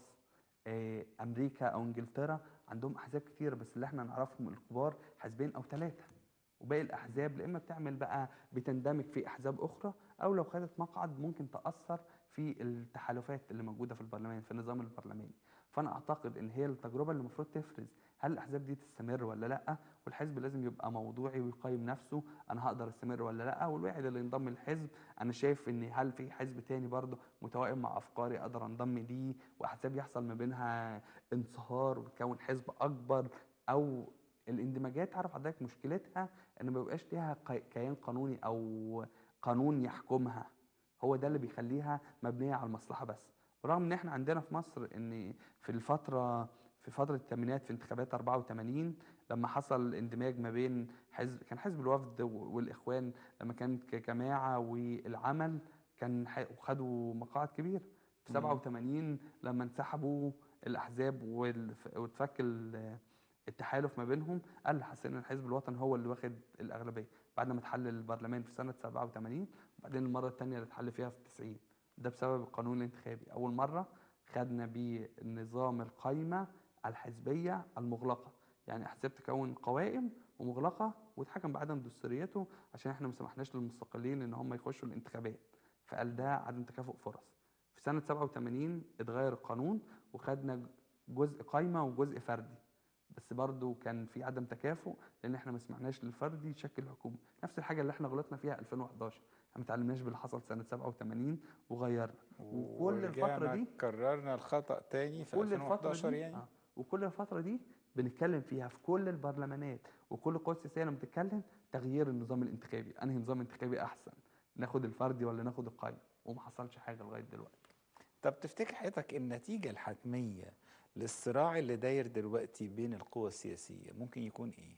آه، امريكا او انجلترا عندهم احزاب كتيره، بس اللي احنا نعرفهم الكبار حزبين او ثلاثه، وباقي الاحزاب لا اما بتعمل بقى بتندمج في احزاب اخرى، او لو خدت مقعد ممكن تاثر في التحالفات اللي موجوده في البرلمان في النظام البرلماني. فانا اعتقد ان هي التجربه اللي المفروض تفرز هل الاحزاب دي تستمر ولا لا، والحزب لازم يبقى موضوعي ويقيم نفسه انا هقدر استمر ولا لا، والواحد اللي ينضم للحزب انا شايف ان هل في حزب تاني برضه متوائم مع افكاري اقدر انضم ليه، واحزاب يحصل ما بينها انصهار وتكون حزب اكبر. او الاندماجات عارف حضرتك مشكلتها ان ما بيبقاش ليها قي- كيان قانوني او قانون يحكمها، هو ده اللي بيخليها مبنيه على المصلحه بس. برغم ان احنا عندنا في مصر ان في الفتره في فتره الثمانينات في انتخابات أربعة وثمانين لما حصل اندماج ما بين حزب كان حزب الوفد و- والاخوان لما كانت جماعه والعمل كان ح- وخدوا مقاعد كبيره. في مم. سبعة وثمانين لما انسحبوا الاحزاب والف- واتفك ال- التحالف ما بينهم، قال حسينا ان الحزب الوطني هو اللي واخد الاغلبيه بعد ما اتحل البرلمان في سنه سبعة وثمانين، وبعدين المره الثانيه اللي اتحل فيها في تسعين. ده بسبب القانون الانتخابي، اول مره خدنا بيه نظام القايمه الحزبيه المغلقه، يعني احزاب تكون قوائم ومغلقه واتحكم بعدم دستوريته عشان احنا ما سمحناش للمستقلين ان هم يخشوا الانتخابات، فقال ده عدم تكافؤ فرص. في سنه سبعة وثمانين اتغير القانون وخدنا جزء قايمه وجزء فردي، بس برضو كان في عدم تكافؤ لان احنا ما سمعناش للفردي يشكل حكومه. نفس الحاجه اللي احنا غلطنا فيها ألفين وحداشر، احنا ما اتعلمناش باللي حصل سنه سبعة وثمانين وغيرنا. وكل الفتره ورجعنا دي كررنا الخطأ تاني في وكل الفتره ألفين وحداشر دي يعني. اه وكل الفتره دي بنتكلم فيها في كل البرلمانات وكل القوى السياسيه لما بتتكلم تغيير النظام الانتخابي، انهي نظام انتخابي احسن، ناخد الفردي ولا ناخد القايمه، وما حصلش حاجه لغايه دلوقتي. طب تفتكر حضرتك النتيجة الحتمية للصراع اللي داير دلوقتي بين القوى السياسية ممكن يكون ايه؟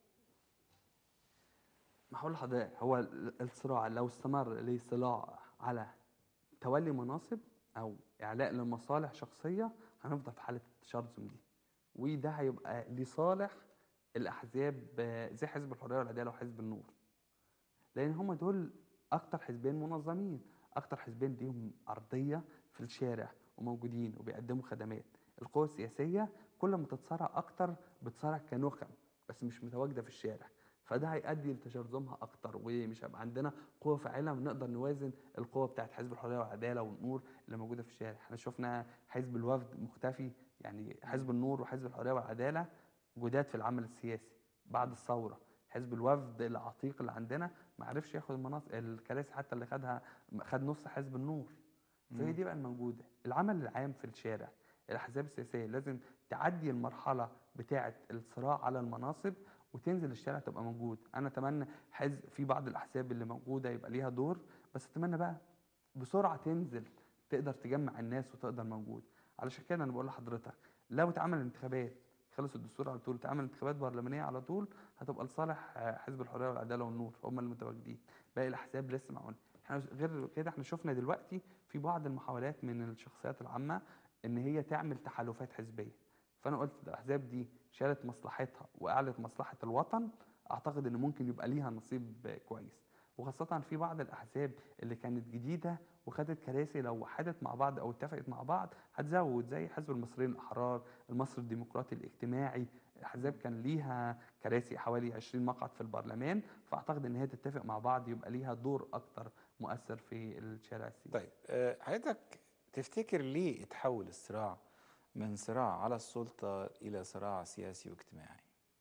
ما هقول لحضرتك هو ال- الصراع لو استمر لصراع على تولي مناصب او اعلاء لمصالح شخصيه هنفضل في حاله التشرذم دي، وده هيبقى لصالح الاحزاب زي حزب الحريه والعداله وحزب النور، لان هم دول اكتر حزبين منظمين، اكتر حزبين ليهم ارضيه في الشارع وموجودين وبيقدموا خدمات. القوى السياسيه كل ما تتصارع اكتر بتصارع كنخب بس مش متواجده في الشارع، فده هيؤدي لتشرذمها اكتر، ومش هيبقى عندنا قوه فاعله ونقدر نوازن القوه بتاعت حزب الحريه والعداله والنور اللي موجوده في الشارع. احنا شفنا حزب الوفد مختفي، يعني حزب النور وحزب الحريه والعداله جداد في العمل السياسي بعد الثوره. حزب الوفد العتيق اللي عندنا ما عرفش ياخد المناصب الكراسي حتى اللي خدها، خد نص حزب النور. فهي دي بقى الموجوده. العمل العام في الشارع، الاحزاب السياسيه لازم تعدي المرحله بتاعه الصراع على المناصب وتنزل الشارع تبقى موجود. انا اتمنى حزب في بعض الاحزاب اللي موجوده يبقى ليها دور، بس اتمنى بقى بسرعه تنزل تقدر تجمع الناس وتقدر موجود. علشان كده انا بقول لحضرتك لو اتعمل انتخابات خلص الدستور على طول، اتعمل انتخابات برلمانيه على طول، هتبقى لصالح حزب الحريه والعداله والنور، هم المتواجدين. باقي الاحزاب لسه معانا. احنا غير كده احنا شفنا دلوقتي في بعض المحاولات من الشخصيات العامه ان هي تعمل تحالفات حزبيه. فانا قلت الاحزاب دي شالت مصلحتها واعلت مصلحه الوطن، اعتقد ان ممكن يبقى ليها نصيب كويس. وخاصه في بعض الاحزاب اللي كانت جديده وخدت كراسي لو وحدت مع بعض او اتفقت مع بعض هتزود، زي حزب المصريين الاحرار، المصري الديمقراطي الاجتماعي، احزاب كان ليها كراسي حوالي عشرين مقعد في البرلمان، فاعتقد ان هي تتفق مع بعض يبقى ليها دور اكتر مؤثر في الشارع السياسي. طيب آه، حضرتك تفتكر ليه اتحول الصراع من صراع على السلطة إلى صراع سياسي واجتماعي؟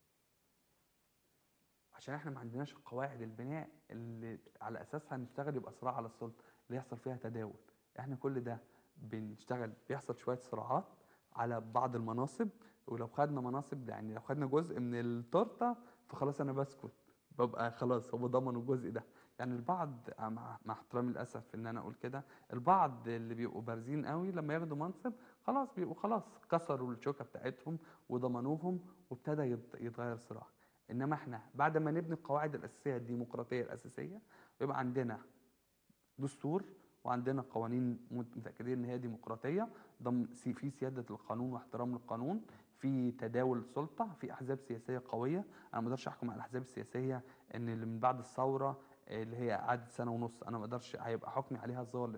عشان احنا ما عندناش قواعد البناء اللي على اساسها نشتغل يبقى صراع على السلطه اللي يحصل فيها تداول. احنا كل ده بنشتغل بيحصل شويه صراعات على بعض المناصب، ولو خدنا مناصب يعني لو خدنا جزء من التورته فخلاص انا بسكت، ببقى خلاص هو ضمنوا الجزء ده. يعني البعض مع, مع احترامي للاسف ان انا اقول كده، البعض اللي بيبقوا بارزين قوي لما ياخدوا منصب خلاص بيبقوا خلاص كسروا الشوكه بتاعتهم وضمنوهم وابتدى يتغير الصراع. انما احنا بعد ما نبني القواعد الاساسيه الديمقراطيه الاساسيه يبقى عندنا دستور وعندنا قوانين متاكدين ان هي ديمقراطيه، ضمن في سياده القانون واحترام للقانون، في تداول السلطه، في احزاب سياسيه قويه. انا ما اقدرش احكم على الاحزاب السياسيه ان اللي من بعد الثوره اللي هي قعدت سنه ونص انا ما اقدرش هيبقى حكمي عليها ظالم.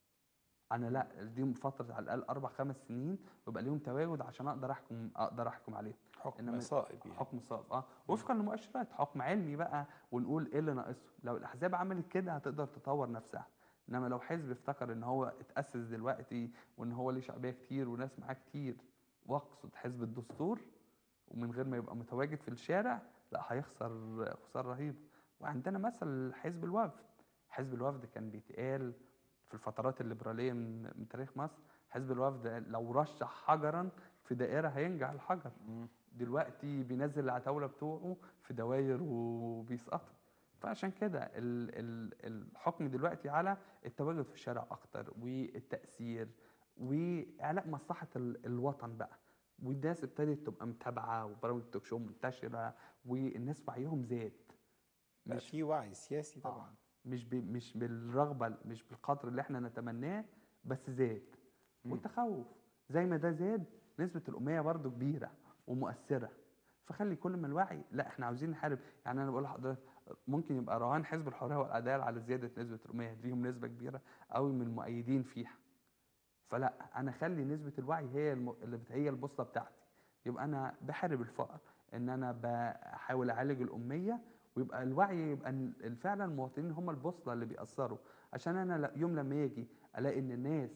انا لا، دي فتره على الاقل اربع خمس سنين ويبقى ليهم تواجد عشان اقدر احكم اقدر احكم عليهم. حكم صائب يعني. حكم صائب اه وفقا لمؤشرات حكم علمي بقى، ونقول ايه اللي ناقصه. لو الاحزاب عملت كده هتقدر تطور نفسها. انما لو حزب افتكر ان هو اتاسس دلوقتي وان هو ليه شعبيه كتير وناس معاه كتير، واقصد حزب الدستور، ومن غير ما يبقى متواجد في الشارع، لا هيخسر خساره رهيبه. وعندنا مثل حزب الوفد. حزب الوفد كان بيتقال في الفترات الليبراليه من, من تاريخ مصر، حزب الوفد لو رشح حجرا في دائره هينجح الحجر. دلوقتي بينزل العتاوله بتوعه في دواير وبيسقطوا. فعشان كده ال ال الحكم دلوقتي على التواجد في الشارع اكتر والتاثير واعلاء مصلحه الوطن بقى. والناس ابتدت تبقى متابعه وبرامج توك شو منتشره والناس وعيهم زاد. مش في وعي سياسي طبعا. آه مش مش بالرغبه مش بالقدر اللي احنا نتمناه، بس زاد. والتخوف زي ما ده زاد نسبه الاميه برضو كبيره ومؤثره. فخلي كل ما الوعي لا احنا عاوزين نحارب. يعني انا بقول لحضرتك ممكن يبقى رهان حزب الحريه والعداله على زياده نسبه الاميه، ليهم نسبه كبيره قوي من المؤيدين فيها. فلا انا اخلي نسبه الوعي هي الم... اللي هي البوصله بتاعتي. يبقى انا بحارب الفقر، ان انا بحاول اعالج الاميه، ويبقى الوعي يبقى فعلا المواطنين هم البوصله اللي بيأثروا. عشان انا يوم لما يجي الاقي ان الناس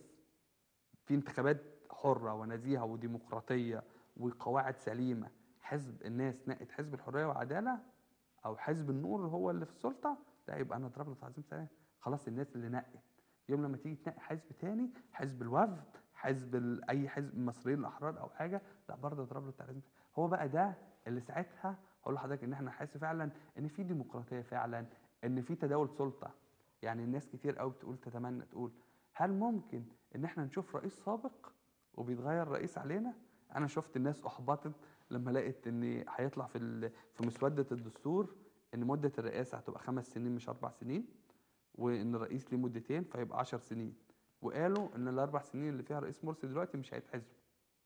في انتخابات حره ونزيهه وديمقراطيه وقواعد سليمه، حزب الناس نقت حزب الحريه والعداله او حزب النور هو اللي في السلطه، لا يبقى انا اضرب له تعظيم سلام. خلاص الناس اللي نقت. يوم لما تيجي تنقي حزب تاني، حزب الوفد، حزب اي حزب المصريين الاحرار او حاجه، لا برضه اضرب له تعظيم. هو بقى ده اللي ساعتها هقول لحضرتك ان احنا نحس فعلا ان في ديمقراطيه، فعلا ان في تداول سلطه. يعني الناس كتير قوي بتقول تتمنى تقول هل ممكن ان احنا نشوف رئيس سابق وبيتغير رئيس علينا؟ انا شفت الناس احبطت لما لقيت ان هيطلع في في مسوده الدستور ان مده الرئاسه هتبقى خمس سنين مش اربع سنين، وان الرئيس ليه مدتين فيبقى عشر سنين، وقالوا ان الاربع سنين اللي فيها رئيس مرسي دلوقتي مش هيتحسبوا.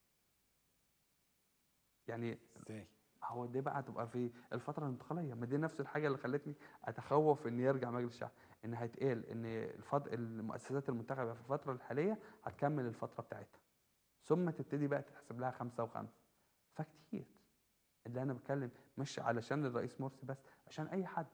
يعني ازاي؟ هو دي بقى هتبقى في الفتره الانتقاليه، ما دي نفس الحاجه اللي خلتني اتخوف ان يرجع مجلس الشعب، ان هيتقال ان الفض... المؤسسات المنتخبه في الفتره الحاليه هتكمل الفتره بتاعتها، ثم تبتدي بقى تحسب لها خمسه وخمسه. فكتير اللي انا بتكلم مش علشان الرئيس مرسي بس، عشان اي حد.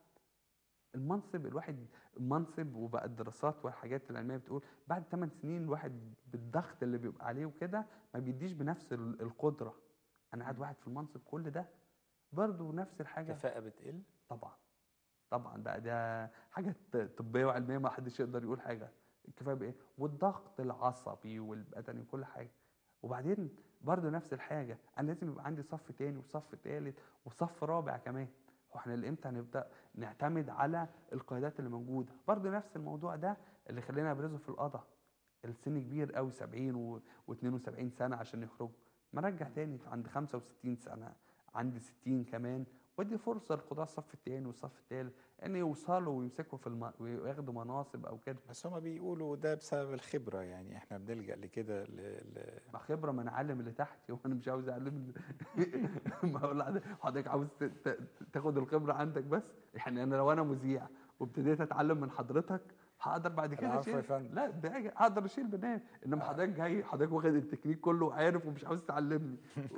المنصب الواحد المنصب وبقى الدراسات والحاجات العلميه بتقول بعد ثمان سنين الواحد بالضغط اللي بيبقى عليه وكده ما بيديش بنفس ال- القدره. انا قاعد واحد في المنصب كل ده برضه نفس الحاجه. الكفاءة بتقل؟ طبعا طبعا بقى ده حاجه ط- طبيه وعلميه، ما حدش يقدر يقول حاجه. الكفايه بايه؟ والضغط العصبي والبدني وكل حاجه. وبعدين برضه نفس الحاجه، انا لازم يبقى عندي صف تاني وصف تالت وصف رابع كمان. هو احنا لامتى هنبدا نعتمد على القيادات اللي موجوده؟ برضه نفس الموضوع ده اللي خلينا ابرزه في القضاء. السن كبير قوي سبعين و72 سنه عشان يخرجوا. ما رجع تاني عند خمسة وستين سنه، عند ستين كمان، ودي فرصه لقضاء الصف الثاني والصف الثالث ان يوصلوا ويمسكوا في الم... وياخدوا مناصب او كده. بس هما بيقولوا ده بسبب الخبرة، يعني احنا بنلجأ لكده ل... ل... ما خبره، ما انا اعلم اللي تحتي، وانا مش عاوز اعلم اللي... ما هو لا، حضرتك عاوز ت... ت... تاخد الخبره عندك بس. يعني انا لو انا مذيع وابتديت اتعلم من حضرتك هقدر بعد كده العفو يا اشيل، فندم. لا ده حاجة- هقدر اشيل برنامج. انما حضرتك جاي حضرتك واخد التكنيك كله وعارف ومش عاوز تعلمني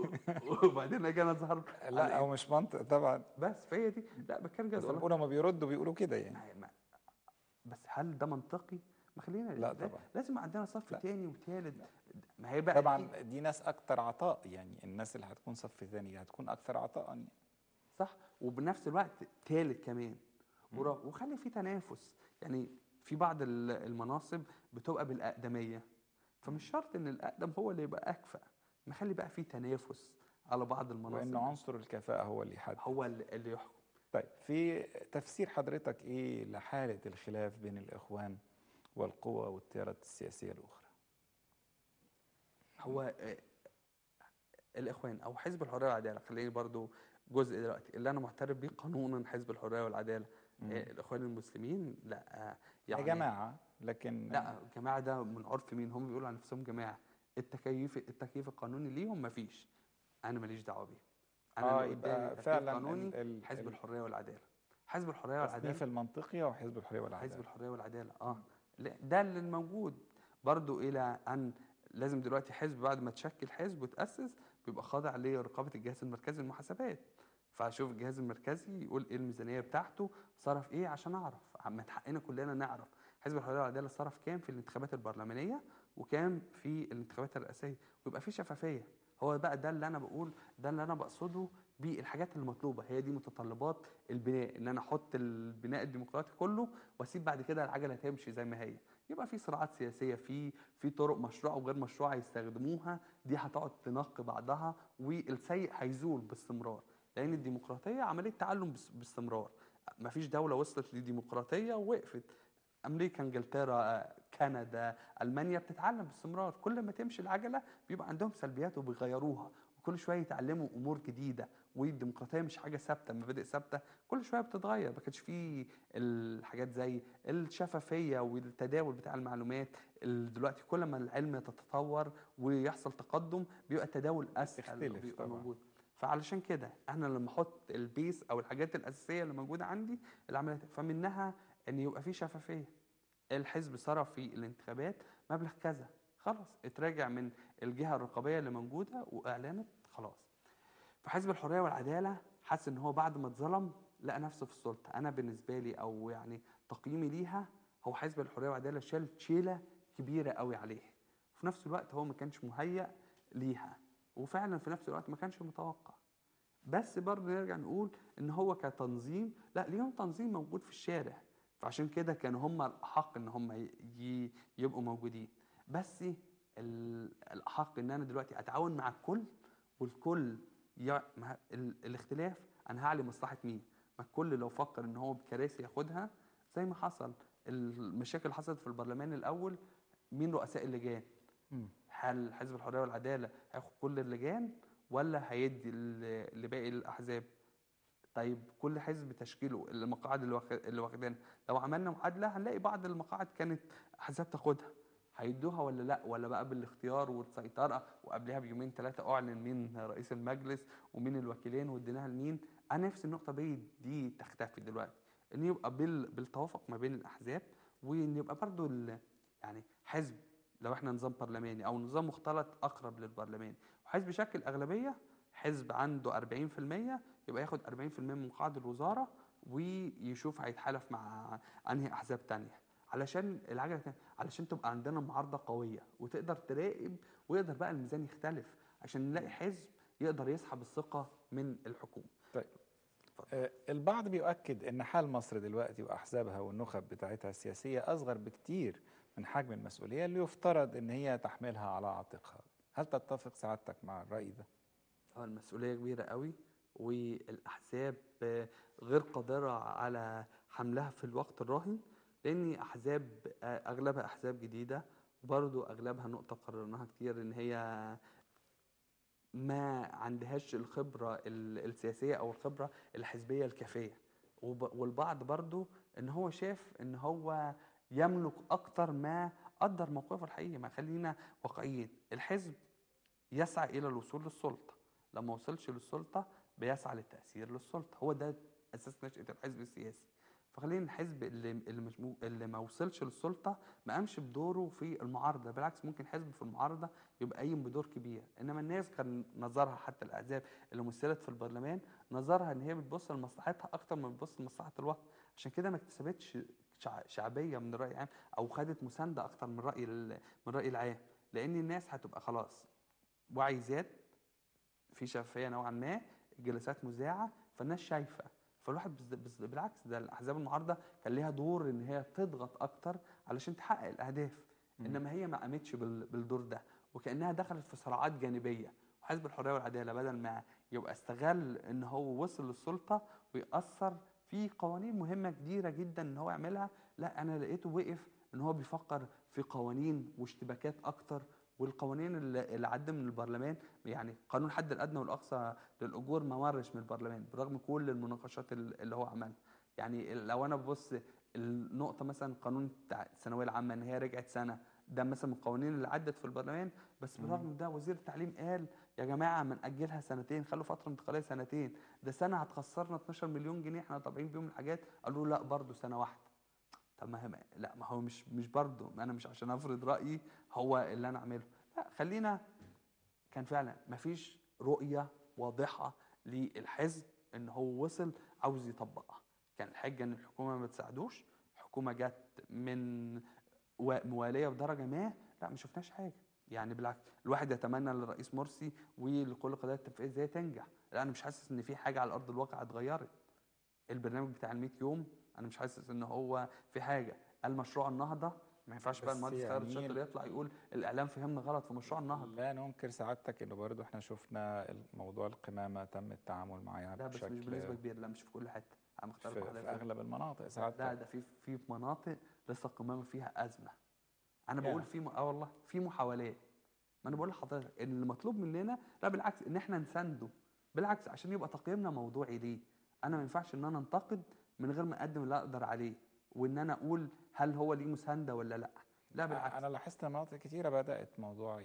وبعدين اجي انا اظهر لا هو على مش منطق طبعا. بس فهي دي. لا بتكلم جد بس انا والله. بقول هما بيردوا بيقولوا كده يعني. ما- ما- بس هل ده منطقي؟ ما خلينا لا لا- طبعا. لازم عندنا صف لا تاني وتالت. ما هي بقى دي طبعا دي ناس اكتر عطاء، يعني الناس اللي هتكون صف ثاني هتكون اكثر عطاء يعني. صح، وبنفس الوقت تالت كمان. ورا- وخلي في تنافس. يعني في بعض ال- المناصب بتبقى بالأقدمية، فمش شرط ان الأقدم هو اللي يبقى أكفأ. نخلي بقى في تنافس على بعض وان المناصب، عنصر الكفاءة هو اللي يحدد. هو اللي اللي يحكم. طيب في تفسير حضرتك ايه لحالة الخلاف بين الاخوان والقوى والتيارات السياسية الاخرى؟ هو آه، الإخوان أو حزب الحرية والعدالة، خليني برضو جزء دلوقتي اللي أنا معترف بيه قانونا حزب الحرية والعدالة. آه، الإخوان المسلمين لا، آه، يا يعني جماعة لكن لا، الجماعة ده من عرف مين؟ هم بيقولوا عن نفسهم جماعة. التكييف التكييف القانوني ليهم مفيش، أنا ماليش دعوة بيه. أنا اه اللي قدامي يبقى تكييف فعلا قانوني ال ال حزب ال الحرية والعدالة. حزب الحرية والعدالة، التصنيف المنطقي هو حزب الحرية حزب والعدالة. الحرية والعدالة اه لا، ده اللي الموجود. برضو إلى أن لازم دلوقتي حزب بعد ما تشكل حزب وتأسس بيبقى خاضع لرقابة الجهاز المركزي للمحاسبات. فاشوف الجهاز المركزي يقول ايه الميزانيه بتاعته، صرف ايه، عشان اعرف. من حقنا كلنا نعرف حزب الحريه والعداله صرف كام في الانتخابات البرلمانيه وكام في الانتخابات الرئاسيه، ويبقى في شفافيه. هو بقى ده اللي انا بقول، ده اللي انا بقصده بالحاجات المطلوبه. هي دي متطلبات البناء، ان انا احط البناء الديمقراطي كله واسيب بعد كده العجله تمشي زي ما هي. يبقى في صراعات سياسيه، في في طرق مشروعه وغير مشروعه يستخدموها، دي هتقعد تنقي بعضها والسيء هيزول باستمرار. لان الديمقراطيه عمليه تعلم باستمرار. مفيش دوله وصلت لديمقراطيه ووقفت. امريكا، انجلترا، كندا، المانيا بتتعلم باستمرار. كل ما تمشي العجله بيبقى عندهم سلبيات وبيغيروها، وكل شويه يتعلموا امور جديده. والديمقراطيه مش حاجه ثابته، مبادئ ثابته، كل شويه بتتغير. ما كانش فيه الحاجات زي الشفافيه والتداول بتاع المعلومات. دلوقتي كل ما العلم يتطور ويحصل تقدم بيبقى التداول اسهل تختلف وبيبقى طبعا. موجود. فعلشان كده انا لما احط البيس او الحاجات الاساسيه اللي موجوده عندي العمليات، فمنها ان يبقى في شفافيه. الحزب صرف في الانتخابات مبلغ كذا، خلاص اتراجع من الجهه الرقابيه اللي موجوده واعلنت خلاص. فحزب الحريه والعداله حس ان هو بعد ما اتظلم لقى نفسه في السلطه. انا بالنسبه لي او يعني تقييمي ليها، هو حزب الحريه والعداله شال شيله كبيره قوي عليه. وفي نفس الوقت هو ما كانش مهيأ ليها، وفعلا في نفس الوقت ما كانش متوقع. بس برضه نرجع نقول ان هو كتنظيم، لا، ليهم تنظيم موجود في الشارع، فعشان كده كانوا هم الاحق ان هم ي- يبقوا موجودين. بس الاحق ان انا دلوقتي اتعاون مع الكل، والكل ي... مع ال... الاختلاف انا هعلي مصلحه مين؟ ما الكل لو فكر ان هو بكراسي ياخدها زي ما حصل المشاكل اللي حصلت في البرلمان الاول. مين رؤساء اللجان؟ هل حزب الحريه والعداله هياخد كل اللجان ولا هيدي لباقي الاحزاب؟ طيب كل حزب تشكيله المقاعد اللي واخدينها، لو عملنا معادله هنلاقي بعض المقاعد كانت احزاب تاخدها. هيدوها ولا لا، ولا بقى بالاختيار والسيطره وقبلها بيومين ثلاثه اعلن مين رئيس المجلس ومين الوكيلين واديناها لمين. انا نفسي النقطه دي دي تختفي دلوقتي، ان يبقى بال بالتوافق ما بين الاحزاب، وان يبقى برضو يعني حزب لو احنا نظام برلماني او نظام مختلط اقرب للبرلمان، وحزب يشكل اغلبيه، حزب عنده أربعين في المية يبقى ياخد أربعين في المية من قاعده الوزاره، ويشوف هيتحالف مع انهي احزاب تانية علشان العجله تانية. علشان تبقى عندنا معارضه قويه وتقدر تراقب، ويقدر بقى الميزان يختلف عشان نلاقي حزب يقدر يسحب الثقه من الحكومه. طيب آه، البعض بيؤكد ان حال مصر دلوقتي واحزابها والنخب بتاعتها السياسيه اصغر بكتير من حجم المسؤوليه اللي يفترض ان هي تحملها على عاتقها. هل تتفق سعادتك مع الراي ده؟ اه المسؤوليه كبيره قوي، والاحزاب غير قادره على حملها في الوقت الراهن، لان احزاب اغلبها احزاب جديده، وبرضه اغلبها نقطه قررناها كتير ان هي ما عندهاش الخبرة السياسية أو الخبرة الحزبية الكافية، والبعض برضو إن هو شاف إن هو يملك أكتر ما قدر موقفه الحقيقي. ما خلينا واقعيين، الحزب يسعى إلى الوصول للسلطة، لما وصلش للسلطة بيسعى للتأثير للسلطة، هو ده أساس نشأة الحزب السياسي. فخلينا الحزب اللي اللي, مش مو اللي ما وصلش للسلطه ما قامش بدوره في المعارضه، بالعكس ممكن حزب في المعارضه يبقى قايم بدور كبير، انما الناس كان نظرها حتى الاحزاب اللي مثلت في البرلمان نظرها ان هي بتبص لمصلحتها اكتر من بتبص لمصلحه الوطن، عشان كده ما اكتسبتش شعبيه من الراي العام او خدت مسانده اكتر من راي من الراي العام، لان الناس هتبقى خلاص وعي زاد، في شفافيه نوعا ما، الجلسات مذاعه، فالناس شايفه. فالواحد بالعكس ده الاحزاب المعارضه كان ليها دور ان هي تضغط اكتر علشان تحقق الاهداف، انما هي ما قامتش بالدور ده، وكانها دخلت في صراعات جانبيه. وحزب الحريه والعداله بدل ما يبقى استغل ان هو وصل للسلطه ويأثر في قوانين مهمه كتيره جدا ان هو يعملها، لا انا لقيته وقف ان هو بيفكر في قوانين واشتباكات اكتر، والقوانين اللي عدى من البرلمان، يعني قانون الحد الادنى والاقصى للاجور ما مرش من البرلمان برغم كل المناقشات اللي هو عملها. يعني لو انا ببص النقطه مثلا قانون بتاع الثانويه العامه ان هي رجعت سنه، ده مثلا من القوانين اللي عدت في البرلمان، بس بالرغم ده وزير التعليم قال يا جماعه ما ناجلها سنتين، خلوا فتره انتقاليه سنتين، ده سنه هتخسرنا اتناشر مليون جنيه احنا طابعين بيهم الحاجات، قالوا لا برضه سنه واحده. طب ما هي لا ما هو مش مش برضه انا مش عشان افرض رايي هو اللي انا اعمله، لا خلينا كان فعلا مفيش رؤيه واضحه للحزب ان هو وصل عاوز يطبقها، كان الحجه ان الحكومه ما تساعدوش، حكومه جت من مواليه بدرجه ما، لا ما شفناش حاجه. يعني بالعكس الواحد يتمنى للرئيس مرسي ولكل قضايا التنفيذيه ازاي تنجح، لا انا مش حاسس ان في حاجه على ارض الواقع اتغيرت. البرنامج بتاع ال مية يوم انا مش حاسس ان هو في حاجه، المشروع النهضه ما ينفعش بقى المهندس خالد يعني شاطر يطلع يقول الاعلام فهمنا غلط في مشروع النهضه. لا ننكر سعادتك انه برضه احنا شفنا موضوع القمامه تم التعامل معها لا بس بشكل مش بنسبه كبيره، لا مش في كل حته، انا مختلف في, مع في اغلب المناطق سعادتك. لا ده في في مناطق لسه القمامه فيها ازمه. انا يعني. بقول في م... اه والله في محاولات، ما انا بقول لحضرتك ان اللي مطلوب مننا لا بالعكس ان احنا نسنده، بالعكس عشان يبقى تقييمنا موضوعي ليه. انا ما ينفعش ان انا انتقد من غير ما اقدم اللي اقدر عليه، وان انا اقول هل هو ليه مسانده ولا لا، لا بالعكس. انا لاحظت مناطق كتيره بدات موضوع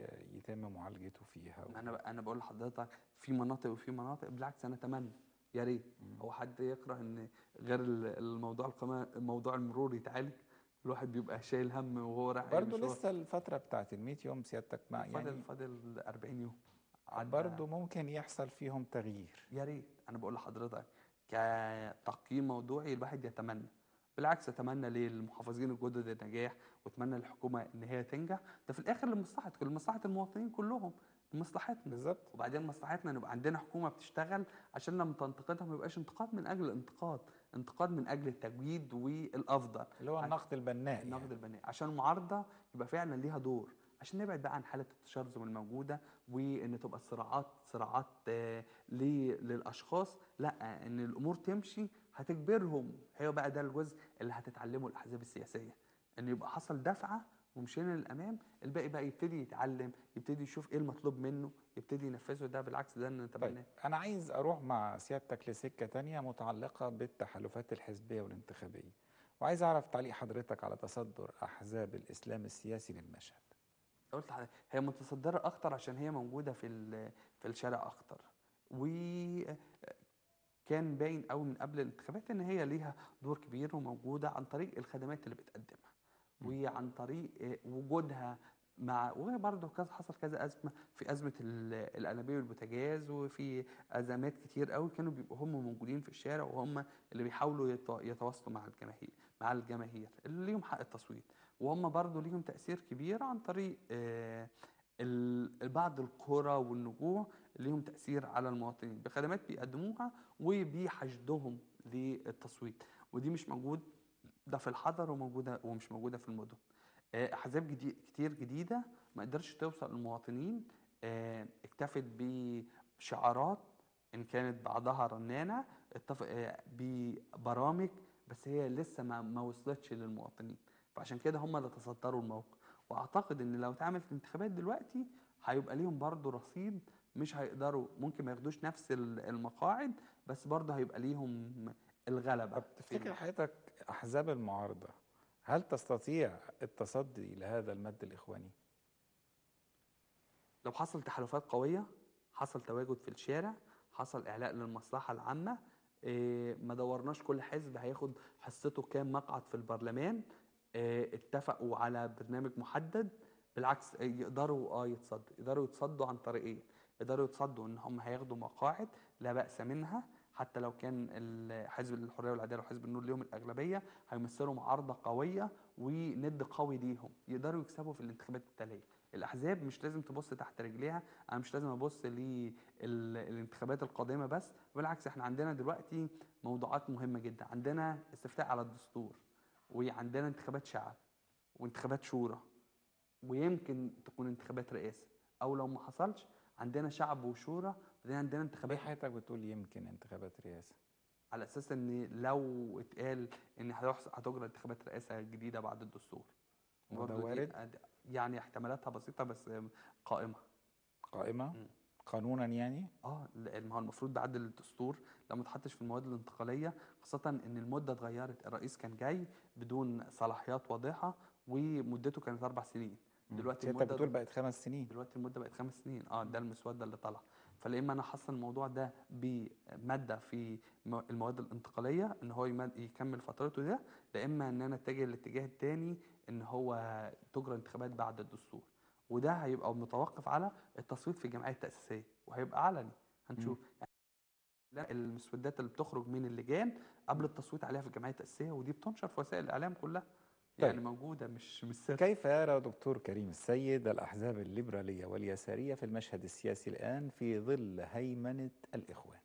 يتم معالجته فيها و... انا انا بقول لحضرتك في مناطق وفي مناطق، بالعكس انا اتمنى يا ريت هو حد يكره ان غير الموضوع القمامه موضوع المرور يتعالج، الواحد بيبقى شايل هم وهو رايح اي برضه مشوار. لسه الفتره بتاعت ال مية يوم سيادتك مع فاضل يعني فاضل أربعين يوم برضه ممكن يحصل فيهم تغيير. يا ريت. انا بقول لحضرتك كتقييم موضوعي الواحد يتمنى، بالعكس اتمنى للمحافظين الجدد النجاح، واتمنى للحكومه ان هي تنجح، ده في الاخر لمصلحه لمصلحه المواطنين كلهم، لمصلحتنا بالظبط. وبعدين مصلحتنا نبقى عندنا حكومه بتشتغل عشان لما تنتقدها ما يبقاش انتقاد من اجل الانتقاد، انتقاد من اجل التجويد والافضل اللي هو النقد البناء. النقد يعني. البناء عشان المعارضه يبقى فعلا ليها دور، عشان نبعد بقى عن حاله التشرذم الموجوده، وان تبقى الصراعات صراعات آه للاشخاص، لا ان الامور تمشي هتجبرهم، هي بقى ده الجزء اللي هتتعلمه الاحزاب السياسيه، ان يبقى حصل دفعه ومشينا للامام، الباقي بقى يبتدي يتعلم، يبتدي يشوف ايه المطلوب منه، يبتدي ينفذه، ده بالعكس ده نتمناه. طيب انا عايز اروح مع سيادتك لسكه تانية متعلقه بالتحالفات الحزبيه والانتخابيه، وعايز أعرف تعليق حضرتك على تصدر أحزاب الإسلام السياسي للمشهد. قلت لحضرتك هي متصدره اكتر عشان هي موجوده في ال- في الشارع اكتر، وكان باين قوي من قبل الانتخابات ان هي ليها دور كبير وموجوده عن طريق الخدمات اللي بتقدمها وعن طريق آه، وجودها مع. وبرضه كذا حصل كذا ازمه، في ازمه ال- الانابيب والبوتاجاز، وفي ازمات كتير قوي كانوا بيبقوا هم موجودين في الشارع، وهم اللي بيحاولوا يتوا- يتواصلوا مع الجماهير مع الجماهير اللي ليهم حق التصويت. وهم برضه ليهم تاثير كبير عن طريق آه، ال- بعض القرى والنجوع ليهم تاثير على المواطنين بخدمات بيقدموها وبحشدهم للتصويت. ودي مش موجود ده في الحضر وموجوده ومش موجوده في المدن. آه، احزاب جديد كتير جديده ما قدرتش توصل للمواطنين، آه، اكتفت بشعارات ان كانت بعضها رنانه، اتفق آه، ببرامج، بس هي لسه ما ما وصلتش للمواطنين. فعشان كده هم اللي تصدروا الموقف. واعتقد ان لو اتعملت الانتخابات دلوقتي هيبقى ليهم برضو رصيد، مش هيقدروا، ممكن ما ياخدوش نفس ال- المقاعد، بس برضو هيبقى ليهم الغلبة طب في. تفتكر حضرتك أحزاب المعارضة هل تستطيع التصدي لهذا المد الإخواني؟ لو حصل تحالفات قوية، حصل تواجد في الشارع، حصل إعلاء للمصلحة العامة، إيه، ما دورناش كل حزب هياخد حصته كام مقعد في البرلمان، إيه، اتفقوا على برنامج محدد، بالعكس إيه، يقدروا اه يتصدوا يقدروا يتصدوا عن طريق ايه؟ يقدروا يتصدوا ان هم هياخدوا مقاعد لا بأس منها، حتى لو كان ال- حزب الحرية والعدالة وحزب النور ليهم الأغلبية، هيمثلوا معارضة قوية وند قوي ليهم، يقدروا يكسبوا في الانتخابات التالية. الاحزاب مش لازم تبص تحت رجليها، انا مش لازم ابص للانتخابات القادمه بس، بالعكس احنا عندنا دلوقتي موضوعات مهمه جدا. عندنا استفتاء على الدستور، وعندنا انتخابات شعب وانتخابات شورى، ويمكن تكون انتخابات رئاسه، او لو ما حصلش عندنا شعب وشورى، وبعدين عندنا ليه انتخابات. حضرتك بتقول يمكن انتخابات رئاسة؟ على اساس ان لو اتقال ان هيحصل هتجرى انتخابات رئاسه جديده بعد الدستور، وده برضه دي وارد؟ يعني احتمالاتها بسيطه بس قائمه. قائمة مم. قانونا يعني؟ اه لا، ما هو المفروض بعد الدستور لو ما اتحطش في المواد الانتقاليه، خاصه ان المده اتغيرت، الرئيس كان جاي بدون صلاحيات واضحه ومدته كانت اربع سنين. مم. دلوقتي سيادتك بتقول المده بقت خمس سنين. دلوقتي المده بقت خمس سنين. اه ده المسوده اللي طالعه. فلا اما انا احصل الموضوع ده بماده في م- المواد الانتقاليه ان هو يمد- يكمل فترته ده، لا اما ان انا اتجه الاتجاه الثاني ان هو تجرى انتخابات بعد الدستور. وده هيبقى متوقف على التصويت في الجمعيه التاسيسيه، وهيبقى علني مم. هنشوف لا المسودات اللي بتخرج من اللجان قبل التصويت عليها في الجمعيه التاسيسيه، ودي بتنشر في وسائل الاعلام كلها، يعني طيب، موجوده مش مش سر. كيف يرى دكتور كريم السيد الأحزاب الليبرالية واليسارية في المشهد السياسي الآن في ظل هيمنة الإخوان؟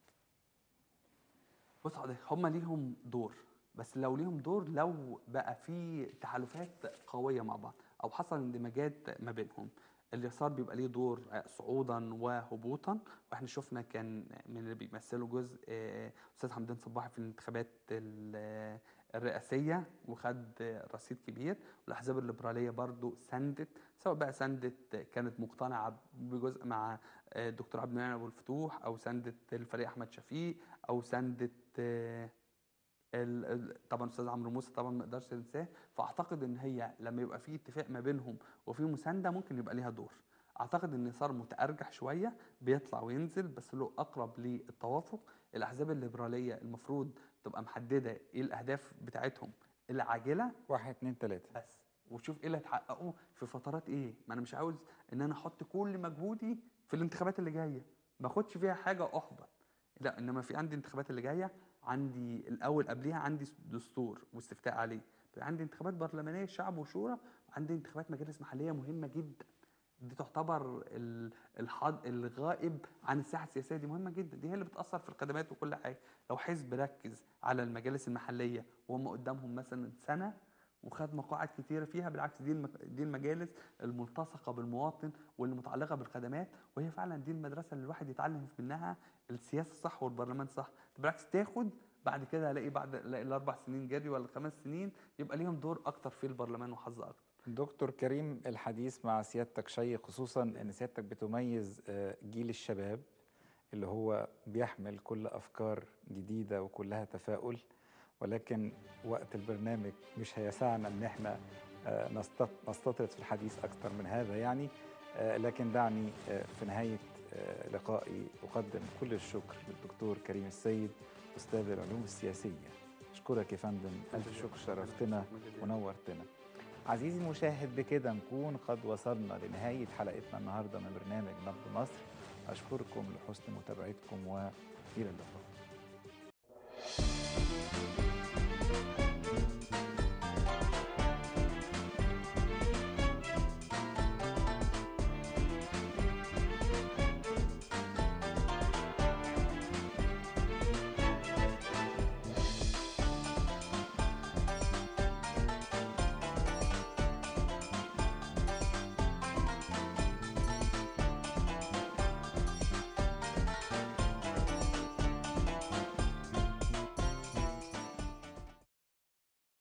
بص حضرتك هم ليهم دور، بس لو ليهم دور لو بقى في تحالفات قويه مع بعض او حصل اندماجات ما بينهم، اليسار بيبقى ليه دور صعودا وهبوطا. واحنا شفنا كان من اللي بيمثلوا جزء آه، استاذ حمدان صباحي في الانتخابات ال- الرئاسيه وخد رصيد كبير، والاحزاب الليبراليه برضو سندت، سواء بقى سندت كانت مقتنعه بجزء مع آه، الدكتور عبد المنعم ابو الفتوح، او سندت الفريق احمد شفيق، او سندت آه، ال- ال- طبعا استاذ عمرو موسى طبعا ما اقدرش انساه. فاعتقد ان هي لما يبقى في اتفاق ما بينهم وفي مسانده ممكن يبقى ليها دور. اعتقد ان صار متارجح شويه بيطلع وينزل، بس له اقرب للتوافق. الاحزاب الليبراليه المفروض تبقى محدده ايه الاهداف بتاعتهم العاجله واحد اتنين تلاتة. بس، وشوف ايه اللي هتحققه في فترات ايه. ما انا مش عاوز ان انا احط كل مجهودي في الانتخابات اللي جايه ما اخدش فيها حاجه احبط، لا انما في عندي انتخابات اللي جايه، عندي الاول قبليها عندي دستور واستفتاء عليه، عندي انتخابات برلمانيه شعب وشورى، عندي انتخابات مجالس محليه مهمه جدا. دي تعتبر ال- الحض الغائب عن الساحه السياسيه، دي مهمه جدا، دي هي اللي بتاثر في الخدمات وكل حاجه. لو حزب ركز على المجالس المحليه وهم قدامهم مثلا سنه وخد مقاعد كتيره فيها، بالعكس دي المك... دي المجالس الملتصقه بالمواطن واللي متعلقه بالخدمات، وهي فعلا دي المدرسه اللي الواحد يتعلم منها السياسه الصح والبرلمان صح. بالعكس تاخد بعد كده الاقي بعد الاقي الاربع سنين جري ولا الخمس سنين يبقى ليهم دور اكتر في البرلمان وحظ اكتر. دكتور كريم، الحديث مع سيادتك شيق، خصوصا أن سيادتك بتميز آه، جيل الشباب اللي هو بيحمل كل أفكار جديدة وكلها تفاؤل، ولكن وقت البرنامج مش هيسعنا ان احنا آه، نستط- نستطرد في الحديث اكثر من هذا يعني. آه، لكن دعني آه، في نهايه آه، لقائي اقدم كل الشكر للدكتور كريم السيد استاذ العلوم السياسيه. اشكرك يا فندم، الف شكر، شرفتنا ونورتنا. عزيزي المشاهد، بكده نكون قد وصلنا لنهايه حلقتنا النهارده من برنامج نبض مصر. اشكركم لحسن متابعتكم والى اللقاء.